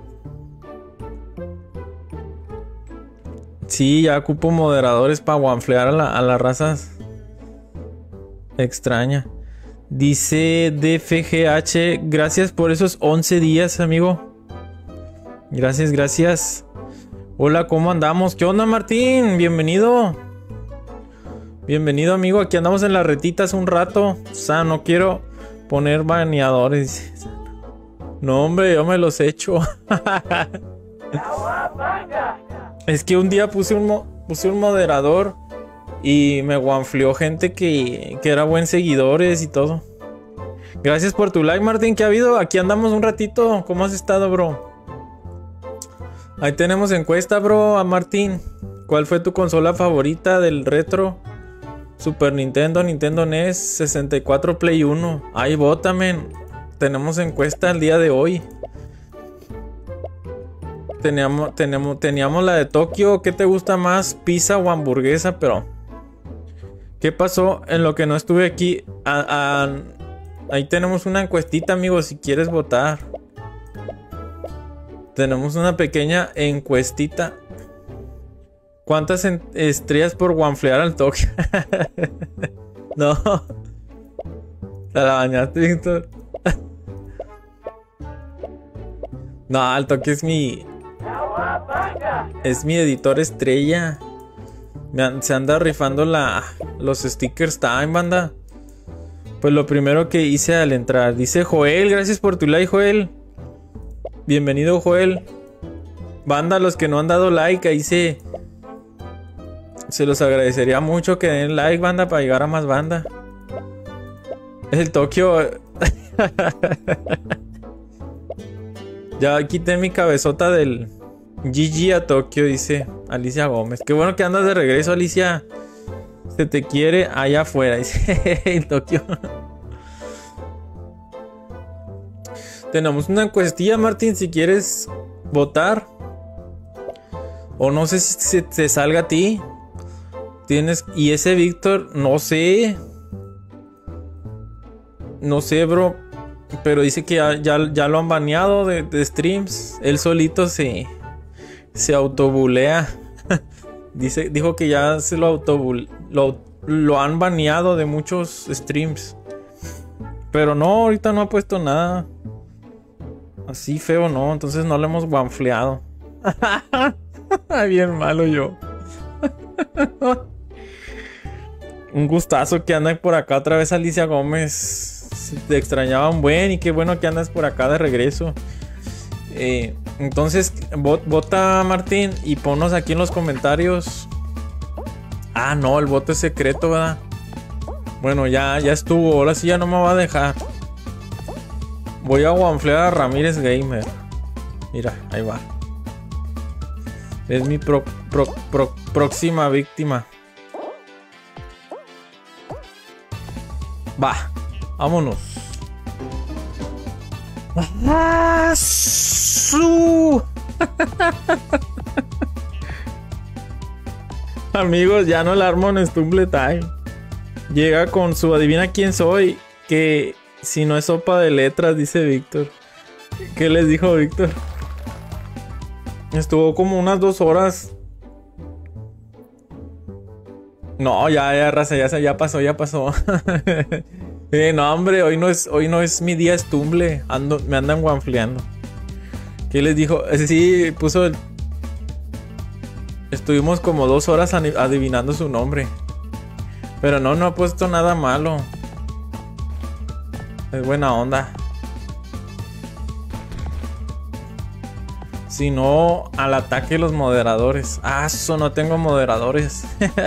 Sí, ya ocupo moderadores para guanflear a, la, a las razas extraña. Dice D F G H, gracias por esos once días, amigo. Gracias, gracias. Hola, ¿cómo andamos? ¿Qué onda, Martín? Bienvenido. Bienvenido, amigo. Aquí andamos en las retitas un rato. O sea, no quiero poner baneadores. No, hombre, yo me los echo. Es que un día puse un, mo puse un moderador y me guanfleó gente que, que era buen seguidores y todo. Gracias por tu like, Martín. ¿Qué ha habido? Aquí andamos un ratito. ¿Cómo has estado, bro? Ahí tenemos encuesta, bro, a Martín. ¿Cuál fue tu consola favorita del retro? Super Nintendo, Nintendo N E S, sesenta y cuatro, Play uno. Ahí vótame. Tenemos encuesta el día de hoy. Teníamos, teníamos, teníamos la de Tokio. ¿Qué te gusta más? ¿Pizza o hamburguesa? Pero ¿qué pasó en lo que no estuve aquí? A, a, ahí tenemos una encuestita, amigos, si quieres votar. Tenemos una pequeña encuestita. ¿Cuántas estrellas por guanflear al Tokio? No. Te la bañaste, Víctor. No, el Tokio es mi... Es mi editor estrella. Me, se anda rifando la, los stickers time, banda. Pues lo primero que hice al entrar. Dice Joel, gracias por tu like, Joel. Bienvenido, Joel. Banda, los que no han dado like, ahí se... Se los agradecería mucho que den like, banda, para llegar a más banda. El Tokio... Ya quité mi cabezota del G G a Tokio, dice Alicia Gómez. Qué bueno que andas de regreso, Alicia. Se te quiere allá afuera, dice el Tokio. Tenemos una encuestilla, Martín, si quieres votar. O no sé si se te salga a ti. Tienes... Y ese Víctor, no sé. No sé, bro. Pero dice que ya, ya, ya lo han baneado de, de streams. Él solito se... Se autobulea. Dice, dijo que ya se lo autobul... Lo, lo han baneado de muchos streams. Pero no, ahorita no ha puesto nada. Así feo no, entonces no lo hemos guanfleado. Bien malo yo. Un gustazo que anda por acá otra vez, Alicia Gómez. Te extrañaba un buen y qué bueno que andas por acá de regreso. Eh, entonces, vot, vota, Martín, y ponnos aquí en los comentarios. Ah, no, el voto es secreto, ¿verdad? Bueno, ya, ya estuvo. Ahora sí ya no me va a dejar. Voy a guanflear a Ramírez Gamer. Mira, ahí va. Es mi pro, pro, pro, próxima víctima. Va, vámonos. ¡Ah, su! Amigos, ya no la armo en Stumble Time. Llega con su adivina quién soy. Que si no es sopa de letras, dice Víctor. ¿Qué les dijo Víctor? Estuvo como unas dos horas. No, ya, ya, raza, ya, ya pasó, ya pasó. eh, no, hombre, hoy no es, hoy no es mi día Stumble. Ando, me andan guanfleando. ¿Qué les dijo? Ese sí puso el... Estuvimos como dos horas adivinando su nombre. Pero no, no ha puesto nada malo. Es buena onda. Si no, al ataque los moderadores. Ah, eso no tengo moderadores.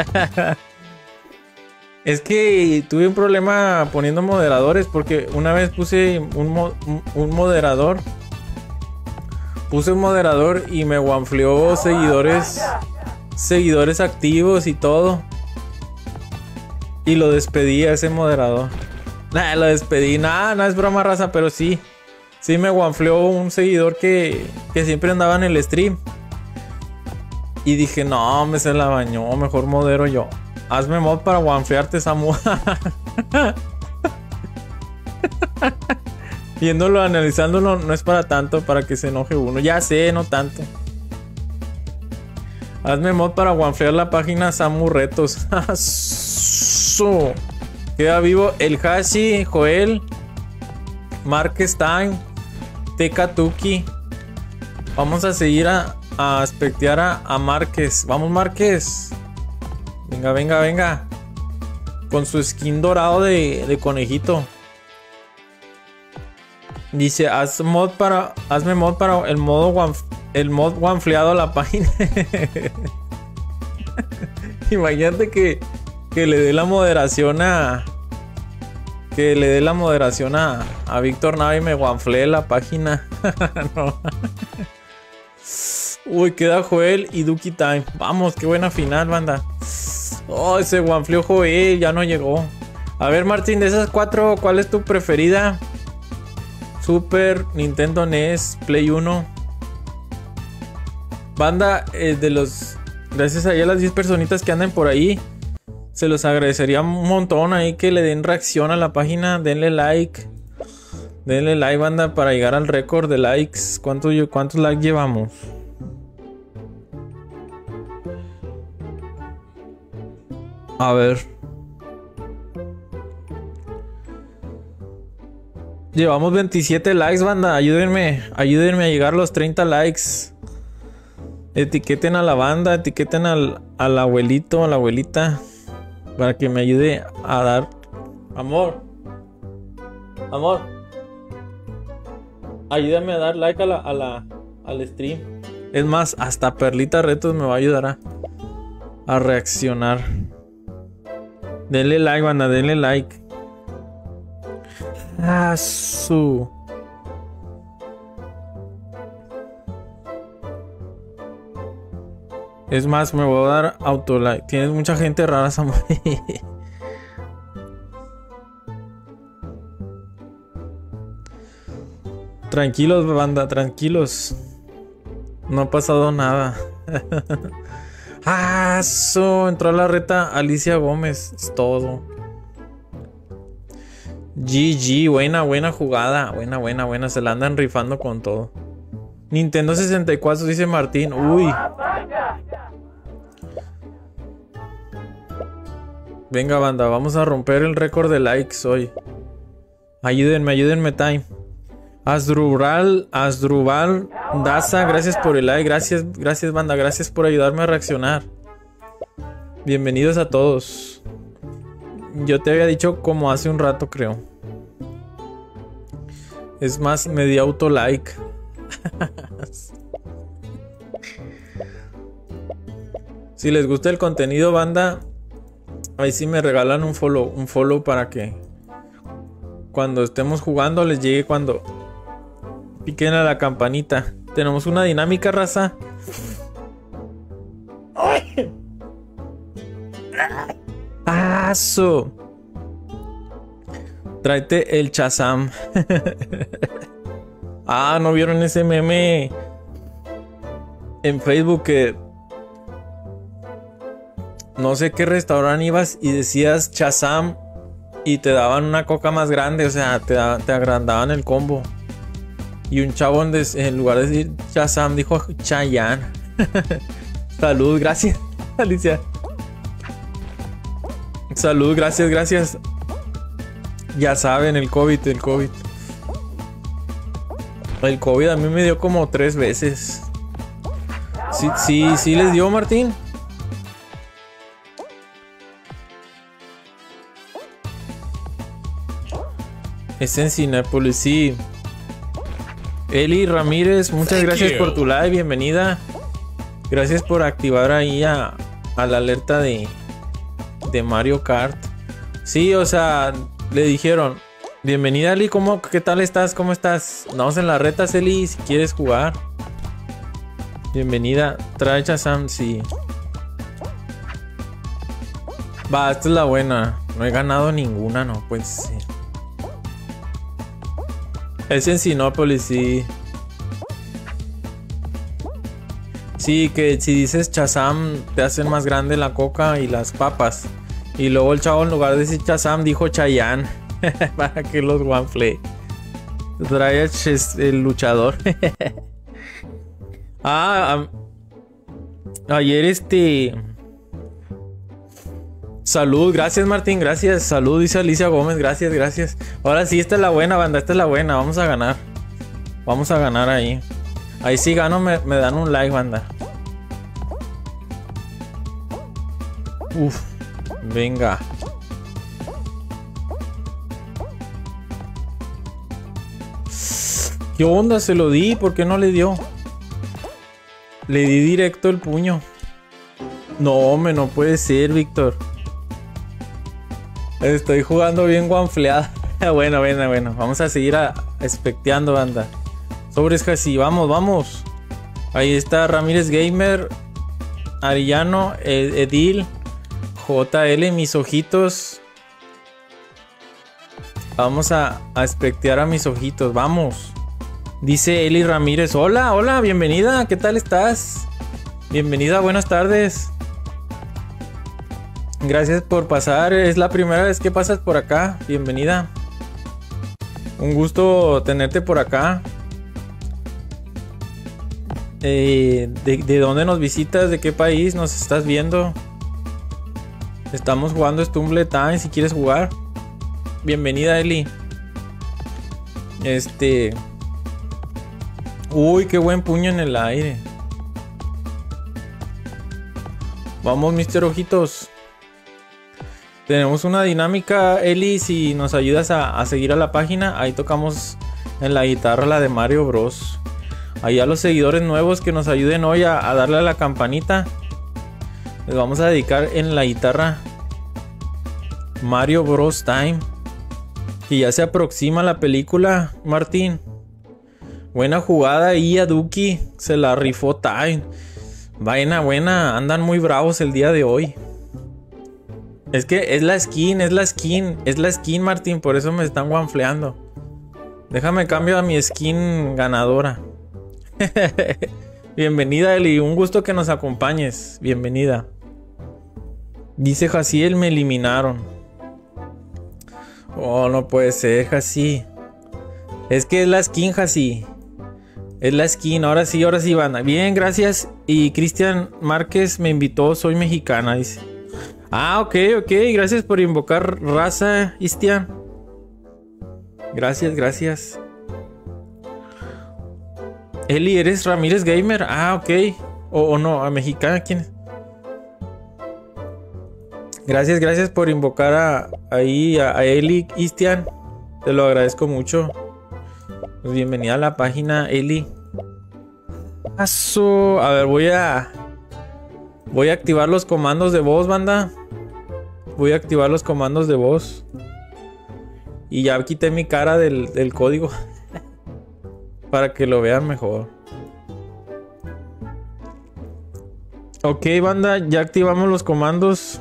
Es que tuve un problema poniendo moderadores. Porque una vez puse un, mo un moderador. Puse un moderador y me guanfleó seguidores. Seguidores activos y todo. Y lo despedí a ese moderador. Nah, lo despedí. Nada, no es broma, raza, pero sí. Sí me guanfleó un seguidor que, que siempre andaba en el stream. Y dije, no, me se la bañó, mejor modero yo. Hazme mod para guanflearte, Samu. Viéndolo, analizándolo, no es para tanto, para que se enoje uno. Ya sé, no tanto. Hazme mod para guanflear la página Samu Retos. Queda vivo el Hashi, Joel, Márquez Time, Teca Tuki. Vamos a seguir a, a aspectear a, a Márquez. Vamos, Márquez. Venga, venga, venga. Con su skin dorado de, de conejito. Dice, haz mod para. Hazme mod para el modo guanf, el mod guanfleado a la página. Imagínate que, que le dé la moderación a. Que le dé la moderación a, a Víctor Nava y me guanflee la página. No. Uy, queda Joel y Duki Time. Vamos, qué buena final, banda. Oh, ese guanfleó Joel, ya no llegó. A ver, Martín, de esas cuatro, ¿cuál es tu preferida? Super, Nintendo N E S, Play uno. Banda, eh, de los... Gracias a las diez personitas que andan por ahí. Se los agradecería un montón ahí que le den reacción a la página. Denle like. Denle like, banda, para llegar al récord de likes. ¿Cuántos, cuántos likes llevamos? A ver. Llevamos veintisiete likes, banda. Ayúdenme. Ayúdenme a llegar a los treinta likes. Etiqueten a la banda. Etiqueten al, al abuelito, a la abuelita. Para que me ayude a dar. Amor. Amor. Ayúdame a dar like a la, a la, al stream. Es más, hasta Perlita Retos me va a ayudar a, a reaccionar. Denle like, banda, denle like. Ah, su. Es más, me voy a dar auto like. Tienes mucha gente rara, Samuel. Tranquilos, banda, tranquilos. No ha pasado nada. Ah, eso. Entró a la reta Alicia Gómez. Es todo. G G, buena, buena jugada. Buena, buena, buena. Se la andan rifando con todo. Nintendo sesenta y cuatro, dice Martín. Uy. Venga, banda, vamos a romper el récord de likes hoy. Ayúdenme, ayúdenme, Time. Asdrubal, Asdrubal Daza, gracias por el like. Gracias, gracias, banda. Gracias por ayudarme a reaccionar. Bienvenidos a todos. Yo te había dicho como hace un rato, creo. Es más, me di auto like. Si les gusta el contenido, banda, ahí sí me regalan un follow, un follow para que cuando estemos jugando les llegue cuando piquen a la campanita. Tenemos una dinámica, raza. ¡Aso! Tráete el Shazam. Ah, ¿no vieron ese meme en Facebook que no sé qué restaurante ibas y decías Shazam y te daban una coca más grande? O sea, te, da, te agrandaban el combo. Y un chavo en, des, en lugar de decir Shazam dijo Chayanne. Salud, gracias, Alicia. Salud, gracias, gracias. Ya saben, el COVID, el COVID. El COVID a mí me dio como tres veces. Sí, sí, sí les dio, Martín. Es en Cinépolis, sí. Eli Ramírez, muchas Thank gracias you. por tu live, bienvenida. Gracias por activar ahí a, a la alerta de, de Mario Kart. Sí, o sea, le dijeron, bienvenida, Eli, ¿cómo, qué tal estás? ¿Cómo estás? Vamos en la reta, Eli, si quieres jugar. Bienvenida, trae Shazam, sí. Va, esta es la buena. No he ganado ninguna, no puede ser. Es en Sinópolis, sí. Sí, que si dices Shazam te hacen más grande la coca y las papas. Y luego el chavo en lugar de decir Shazam dijo Chayanne. Para que los One trae el luchador. Ah, a, ayer este... Salud, gracias Martín, gracias. Salud, dice Alicia Gómez, gracias, gracias. Ahora sí, esta es la buena, banda, esta es la buena. Vamos a ganar. Vamos a ganar ahí. Ahí sí gano, me, me dan un like, banda. Uf, venga. ¿Qué onda? Se lo di, ¿por qué no le dio? Le di directo el puño. No, hombre, no puede ser, Víctor. Estoy jugando bien guanfleada. Bueno, bueno, bueno. Vamos a seguir a, especteando, banda. Sobres casi, vamos, vamos. Ahí está Ramírez Gamer, Arillano, Ed Edil, J L, mis ojitos. Vamos a, a espectear a mis ojitos, vamos. Dice Eli Ramírez, hola, hola, bienvenida, ¿qué tal estás? Bienvenida, buenas tardes. Gracias por pasar, es la primera vez que pasas por acá, bienvenida. Un gusto tenerte por acá. Eh, de, ¿De dónde nos visitas? ¿De qué país nos estás viendo? Estamos jugando Stumble Time, si quieres jugar. Bienvenida, Eli. Este... Uy, qué buen puño en el aire. Vamos, mister Ojitos. Tenemos una dinámica, Eli, si nos ayudas a, a seguir a la página. Ahí tocamos en la guitarra la de Mario Bros. Ahí a los seguidores nuevos que nos ayuden hoy a, a darle a la campanita. Les vamos a dedicar en la guitarra Mario Bros Time. Que ya se aproxima la película, Martín. Buena jugada ahí a Duki. Se la rifó Time. Buena, buena. Andan muy bravos el día de hoy. Es que es la skin, es la skin. Es la skin, Martín. Por eso me están guanfleando. Déjame cambio a mi skin ganadora. Bienvenida, Eli. Un gusto que nos acompañes. Bienvenida. Dice Jaciel, me eliminaron. Oh, no puede ser, Jaci. Es que es la skin, Jaci. Es la skin, ahora sí, ahora sí, banda. Bien, gracias. Y Cristian Márquez me invitó, soy mexicana, dice. Ah, ok, ok. Gracias por invocar raza, Cristian. Gracias, gracias. Eli, ¿eres Ramírez Gamer? Ah, ok. O, o no, a mexicana, ¿quién es? Gracias, gracias por invocar a, ahí a, a Eli, Cristian. Te lo agradezco mucho. Pues bienvenida a la página, Eli. Paso. A ver, voy a... Voy a activar los comandos de voz, banda. Voy a activar los comandos de voz. Y ya quité mi cara del, del código. Para que lo vean mejor. Ok, banda, ya activamos los comandos.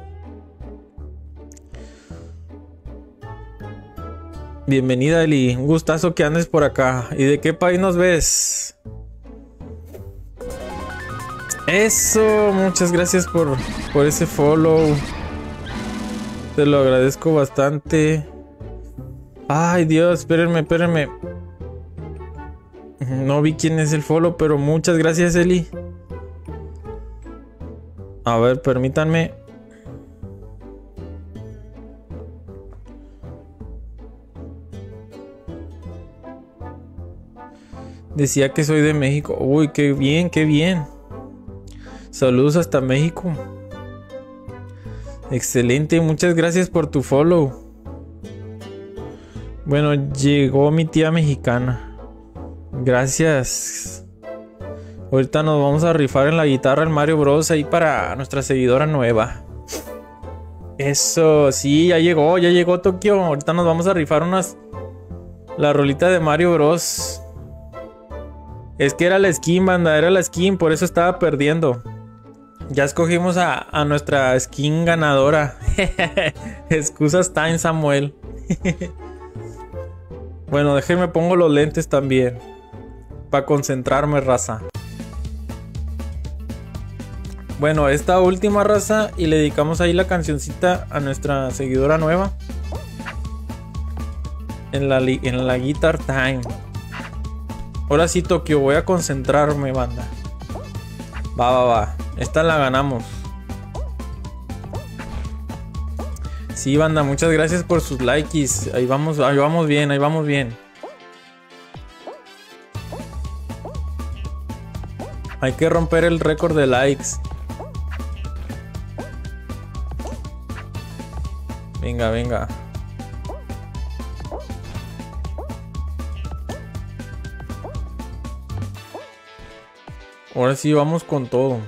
Bienvenida, Eli. Un gustazo que andes por acá. ¿Y de qué país nos ves? Eso, muchas gracias por, por ese follow. Te lo agradezco bastante. Ay, Dios, espérenme, espérenme. No vi quién es el follow, pero muchas gracias, Eli. A ver, permítanme. Decía que soy de México. Uy, qué bien, qué bien. Saludos hasta México. Excelente, muchas gracias por tu follow. Bueno, llegó mi tía mexicana. Gracias. Ahorita nos vamos a rifar en la guitarra el Mario Bros. Ahí para nuestra seguidora nueva. Eso, sí, ya llegó, ya llegó Tokio. Ahorita nos vamos a rifar unas... La rolita de Mario Bros. Es que era la skin, banda, era la skin, por eso estaba perdiendo. Ya escogimos a, a nuestra skin ganadora. Excusas time, Samuel. Bueno, déjenme pongo los lentes también. Para concentrarme, raza. Bueno, esta última, raza, y le dedicamos ahí la cancioncita a nuestra seguidora nueva. En la, en la Guitar Time. Ahora sí, Tokio, voy a concentrarme, banda. Va, va, va. Esta la ganamos. Sí, banda, muchas gracias por sus likes. Ahí vamos, ahí vamos bien, ahí vamos bien. Hay que romper el récord de likes. Venga, venga. Ahora sí vamos con todo.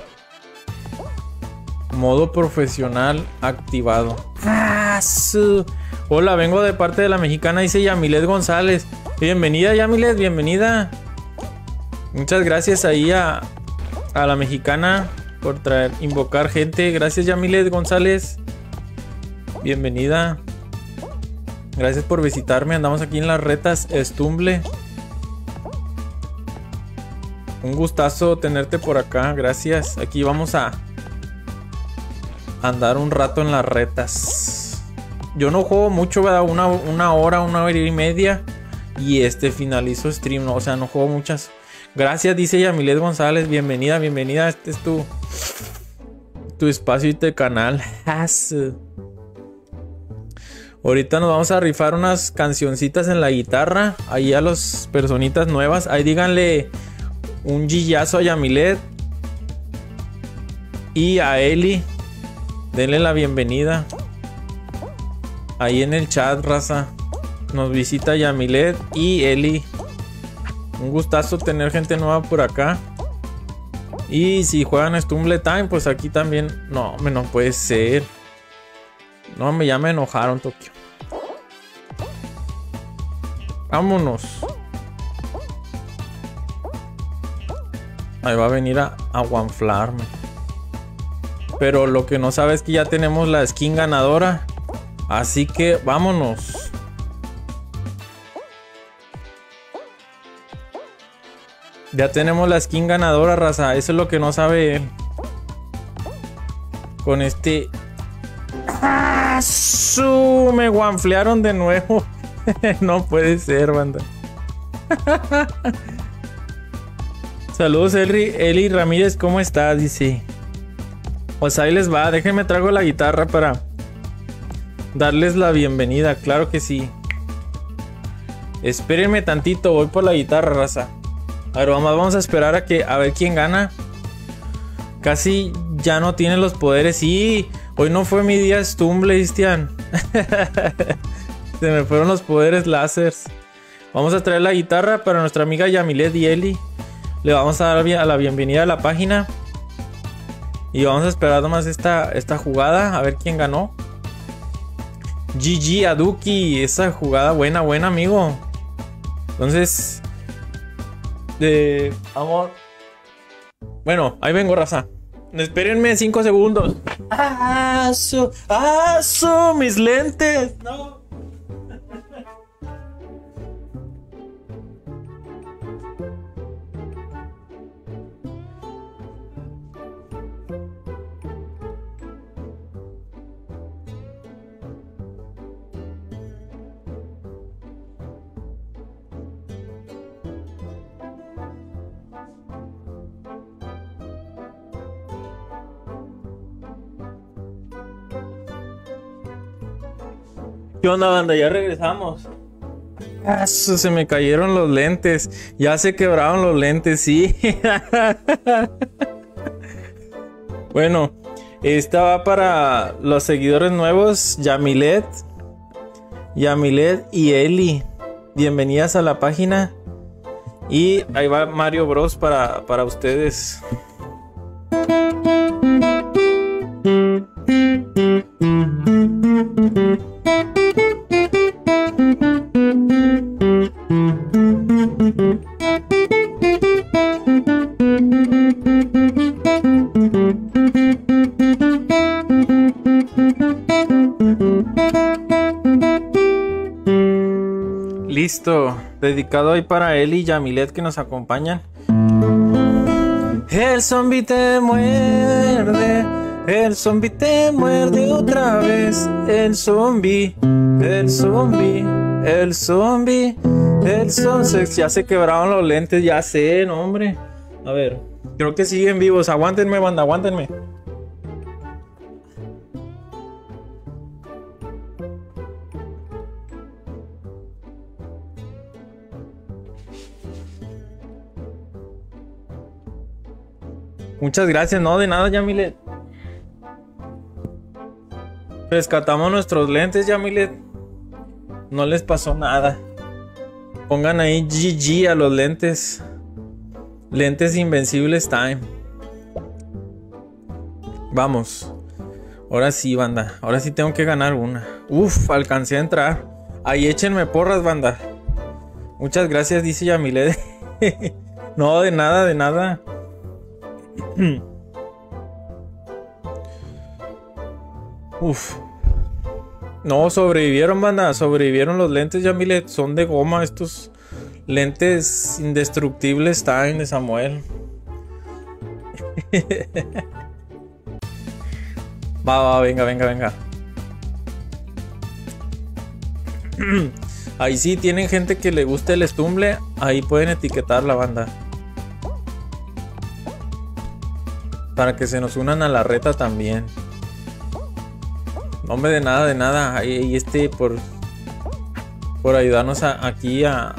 Modo profesional activado. ¡Ah, su! Hola, vengo de parte de la mexicana, dice Yamilet González. Bienvenida, Yamilet, bienvenida. Muchas gracias ahí a, a la mexicana por traer, invocar gente. Gracias, Yamilet González. Bienvenida. Gracias por visitarme. Andamos aquí en las retas Stumble. Un gustazo tenerte por acá. Gracias. Aquí vamos a andar un rato en las retas. Yo no juego mucho, ¿verdad? Una, una hora, una hora y media. Y este finalizo stream, ¿no? O sea, no juego muchas. Gracias, dice Yamilet González. Bienvenida, bienvenida. Este es tu, tu espacio y tu canal. Ahorita nos vamos a rifar unas cancioncitas en la guitarra. Ahí a las personitas nuevas. Ahí díganle un gillazo a Yamilet. Y a Eli. Denle la bienvenida. Ahí en el chat, raza. Nos visita Yamilet y Eli. Un gustazo tener gente nueva por acá. Y si juegan Stumble Time, pues aquí también. No, me no puede ser. No, me ya me enojaron, Tokio. Vámonos. Ahí va a venir a aguanflarme. Pero lo que no sabe es que ya tenemos la skin ganadora. Así que vámonos. Ya tenemos la skin ganadora, raza. Eso es lo que no sabe él. Con este... ¡Ah, su! Me guanflearon de nuevo. No puede ser, banda. Saludos, Eli, Eli Ramírez. ¿Cómo estás? Dice. Pues ahí les va. Déjenme traigo la guitarra para darles la bienvenida. Claro que sí. Espérenme tantito. Voy por la guitarra, raza. A ver, vamos, vamos a esperar a que a ver quién gana. Casi ya no tiene los poderes. Sí, hoy no fue mi día Stumble, Cristian. Se me fueron los poderes láseres. Vamos a traer la guitarra para nuestra amiga Yamilet y Eli. Le vamos a dar a la bienvenida a la página. Y vamos a esperar nomás esta, esta jugada. A ver quién ganó. G G Aduki. Esa jugada buena, buena, amigo. Entonces... De amor. Bueno, ahí vengo, raza. Espérenme cinco segundos. ¡Ah, su! ¡Ah, su! ¡Mis lentes! ¡No! ¿Qué onda, banda? Ya regresamos. Eso, se me cayeron los lentes. Ya se quebraron los lentes, sí. Bueno, esta va para los seguidores nuevos. Yamilet Yamilet y Eli. Bienvenidas a la página. Y ahí va Mario Bros para, para ustedes. Listo, dedicado hoy para Eli y Yamilet que nos acompañan. El zombie te muerde, el zombie te muerde otra vez. El zombie, el zombie, el zombie, el zombie. Ya se quebraron los lentes, ya sé, no, hombre. A ver, creo que siguen vivos. Aguántenme, banda, aguántenme. Muchas gracias, no, de nada, Yamilet. Rescatamos nuestros lentes, Yamilet. No les pasó nada. Pongan ahí G G a los lentes. Lentes invencibles time. Vamos. Ahora sí, banda. Ahora sí tengo que ganar una. Uf, alcancé a entrar. Ahí échenme porras, banda. Muchas gracias, dice Yamilet. No, de nada, de nada. Uf. No, sobrevivieron, banda. Sobrevivieron los lentes, Yamilet. Son de goma estos lentes indestructibles time de Samuel. Va, va, venga, venga, venga. Ahí sí tienen gente que le gusta el estumble. Ahí pueden etiquetar la banda para que se nos unan a la reta también. No, hombre, de nada, de nada. Ahí, ahí este por por ayudarnos a, aquí a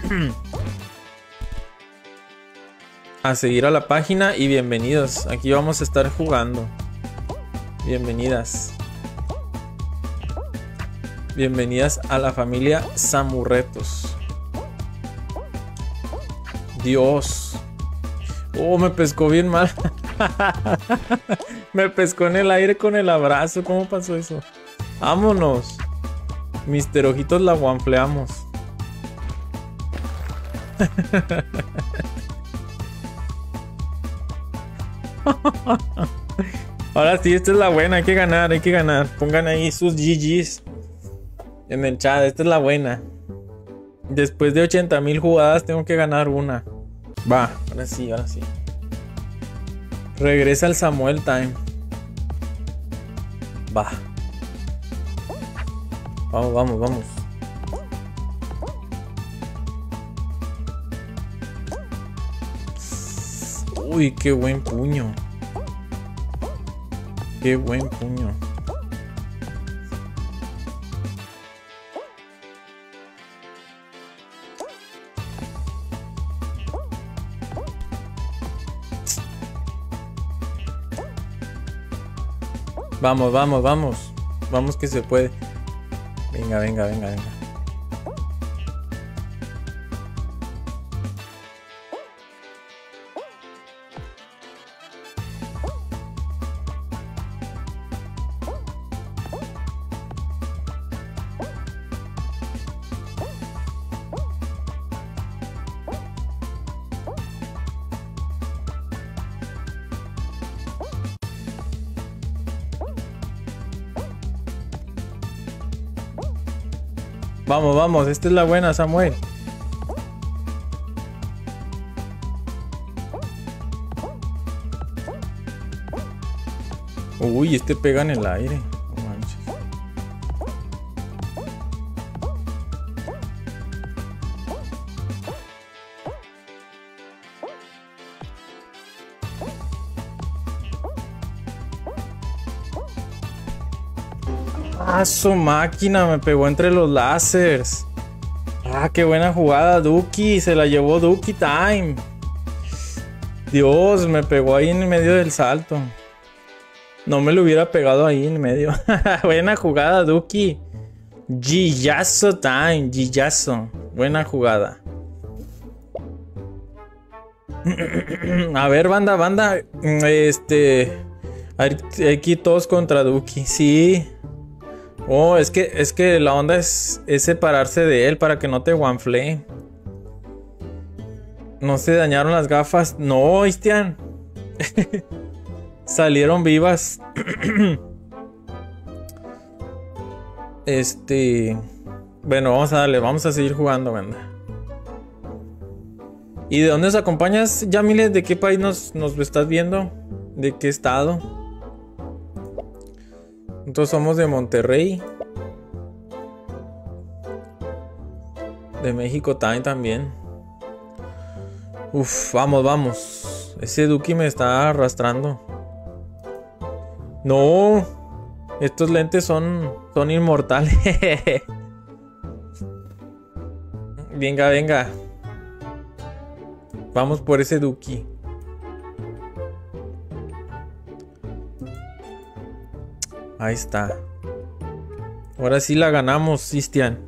a seguir a la página. Y bienvenidos. Aquí vamos a estar jugando. Bienvenidas. Bienvenidas a la familia Samurretos. Dios. Oh, me pescó bien mal. Me pescó en el aire con el abrazo. ¿Cómo pasó eso? Vámonos. Mister Ojitos la guanfleamos. Ahora sí, esta es la buena. Hay que ganar, hay que ganar. Pongan ahí sus G Gs en el chat. Esta es la buena. Después de ochenta mil jugadas tengo que ganar una. Va, ahora sí, ahora sí. Regresa el Samuel time. Va. Vamos, vamos, vamos. Uy, qué buen puño. Qué buen puño. Vamos, vamos, vamos. Vamos que se puede. Venga, venga, venga, venga. Vamos, vamos, esta es la buena, Samuel. Uy, este pega en el aire. No manches. Ah, su máquina, me pegó entre los láseres. Ah, qué buena jugada, Duki. Se la llevó Duki time. Dios, me pegó ahí en medio del salto. No me lo hubiera pegado ahí en medio. Buena jugada, Duki. Gillazo time, gillazo. Buena jugada. A ver, banda, banda. Este. Aquí todos contra Duki. Sí. Oh, es que, es que la onda es, es separarse de él para que no te guanflee. No se dañaron las gafas. No, Cristian. Salieron vivas. Este. Bueno, vamos a darle. Vamos a seguir jugando, banda. ¿Y de dónde nos acompañas, Yamilet? ¿De qué país nos, nos estás viendo? ¿De qué estado? Nosotros somos de Monterrey. De México también, también. Uf, vamos, vamos. Ese Duki me está arrastrando. No. Estos lentes son, son inmortales. Venga, venga. Vamos por ese Duki. Ahí está. Ahora sí la ganamos, Cristian.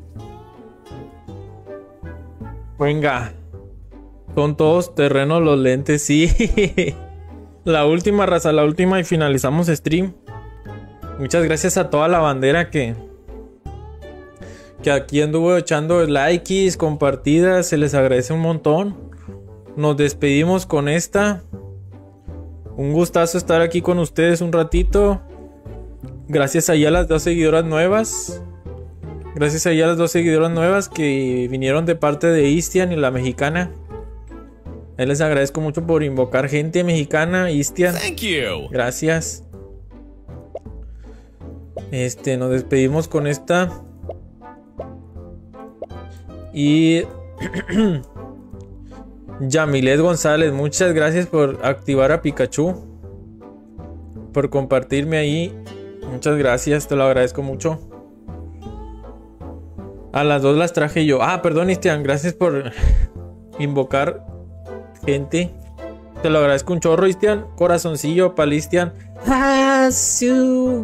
Venga. Son todos terrenos los lentes, sí. La última, raza, la última y finalizamos stream. Muchas gracias a toda la bandera que que aquí anduvo echando likes, compartidas. Se les agradece un montón. Nos despedimos con esta. Un gustazo estar aquí con ustedes un ratito. Gracias allá a las dos seguidoras nuevas. Gracias allá a las dos seguidoras nuevas que vinieron de parte de Istian y la mexicana. Ahí les agradezco mucho por invocar gente mexicana, Istian. Thank you. Gracias. Este, nos despedimos con esta. Y Yamilet González, muchas gracias por activar a Pikachu, por compartirme ahí. Muchas gracias, te lo agradezco mucho. A las dos las traje yo. Ah, perdón, Istian, gracias por invocar gente. Te lo agradezco un chorro, Istian. Corazoncillo para Istian. Ah, su.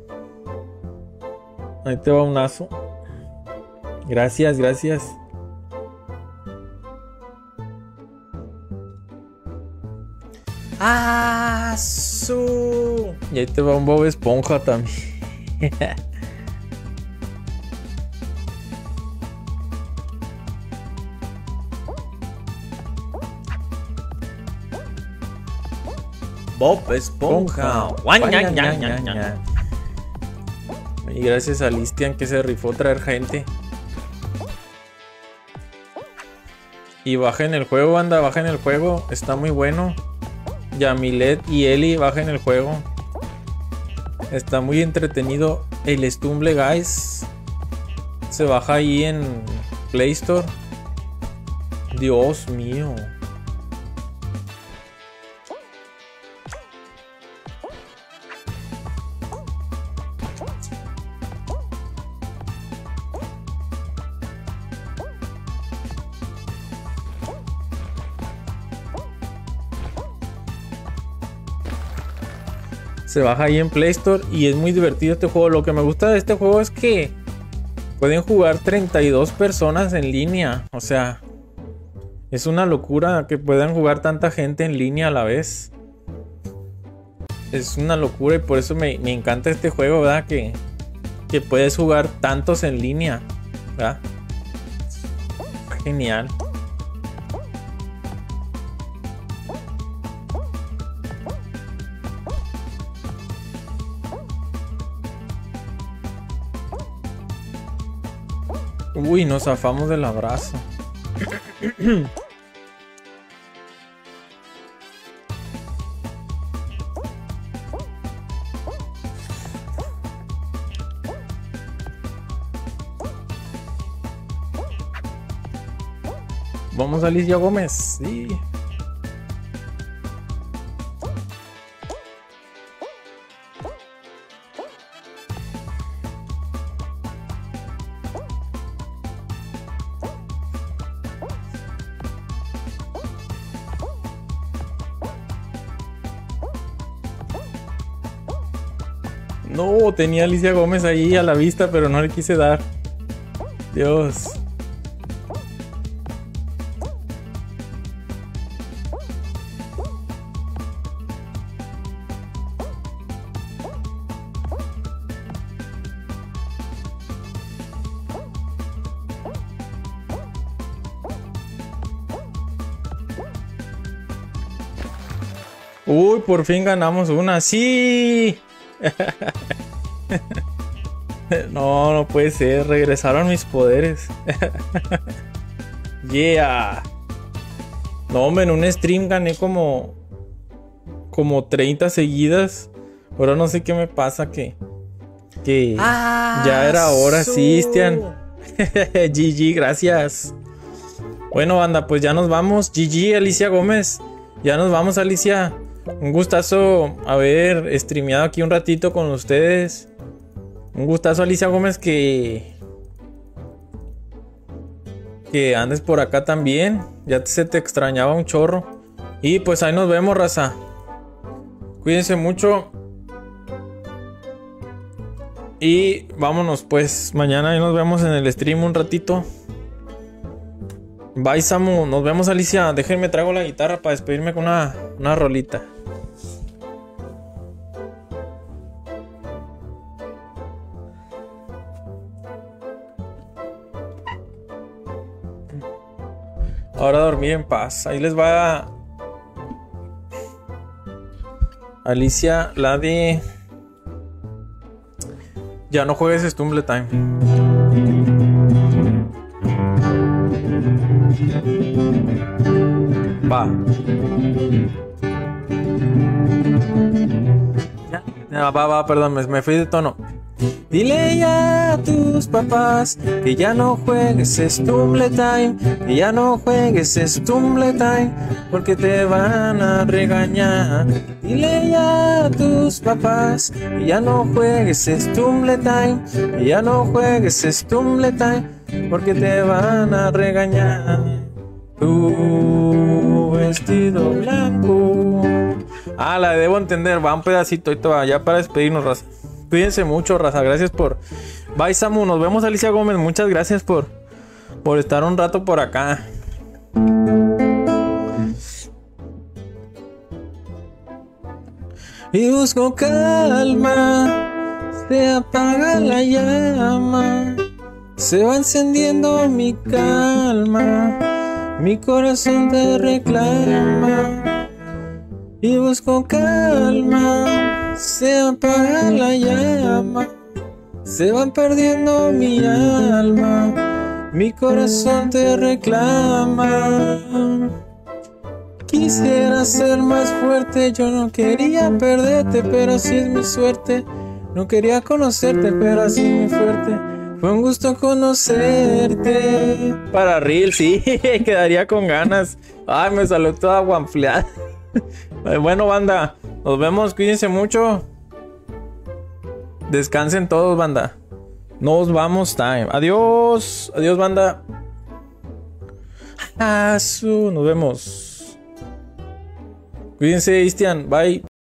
Ahí te va un aso. Gracias, gracias. Ah, su. Y ahí te va un Bob Esponja también. Bob Esponja. Guaña, ña, ña, ña. Y gracias a Listian que se rifó traer gente. Y bajen el juego, anda, bajen el juego. Está muy bueno. Yamilet y Eli, bajen el juego. Está muy entretenido. El Stumble Guys se baja ahí en Play Store. Dios mío. Se baja ahí en Play Store y es muy divertido este juego. Lo que me gusta de este juego es que pueden jugar treinta y dos personas en línea. O sea, es una locura que puedan jugar tanta gente en línea a la vez. Es una locura y por eso me, me encanta este juego, ¿verdad? Que, que puedes jugar tantos en línea, ¿verdad? Genial. Uy, nos zafamos del abrazo. Vamos a Alicia Gómez. Sí. No, tenía Alicia Gómez ahí a la vista, pero no le quise dar. Dios. Uy, por fin ganamos una. ¡Sí! No, no puede ser. Regresaron mis poderes. Yeah. No, hombre, en un stream gané como. Como treinta seguidas. Ahora no sé qué me pasa que. Que Ah, ya era hora, su- sí, Cristian. G G, gracias. Bueno, banda, pues ya nos vamos. G G, Alicia Gómez. Ya nos vamos, Alicia. Un gustazo haber streameado aquí un ratito con ustedes. Un gustazo, Alicia Gómez, que. Que andes por acá también. Ya se te extrañaba un chorro. Y pues ahí nos vemos, raza. Cuídense mucho. Y vámonos pues. Mañana ahí nos vemos en el stream un ratito. Bye, Samu. Nos vemos, Alicia. Déjenme traigo la guitarra para despedirme con una, una rolita. Ahora a dormir en paz. Ahí les va Alicia, la de Ya no juegues Stumble Time. Va. Ya, ya, va, va, perdón, me, me fui de tono. Dile ya a tus papás que ya no juegues Stumble Time, que ya no juegues Stumble Time, porque te van a regañar. Dile ya a tus papás que ya no juegues Stumble Time, que ya no juegues Stumble Time, porque te van a regañar. Tu vestido blanco. Ah, la debo entender, va un pedacito y todo, ya para despedirnos, raza. Cuídense mucho, raza. Gracias por. Bye, Samu. Nos vemos, Alicia Gómez. Muchas gracias por, por estar un rato por acá. Y busco calma. Se apaga la llama. Se va encendiendo mi calma. Mi corazón te reclama. Y busco calma. Se apaga la llama, se va perdiendo mi alma, mi corazón te reclama. Quisiera ser más fuerte, yo no quería perderte, pero así es mi suerte. No quería conocerte, pero así es mi suerte. Fue un gusto conocerte. Para Reel, sí, quedaría con ganas. Ay, me salió toda guanfleada. Bueno, banda, nos vemos, cuídense mucho. Descansen todos, banda. Nos vamos, time. Adiós, adiós, banda. Nos vemos. Cuídense, Cristian. Bye.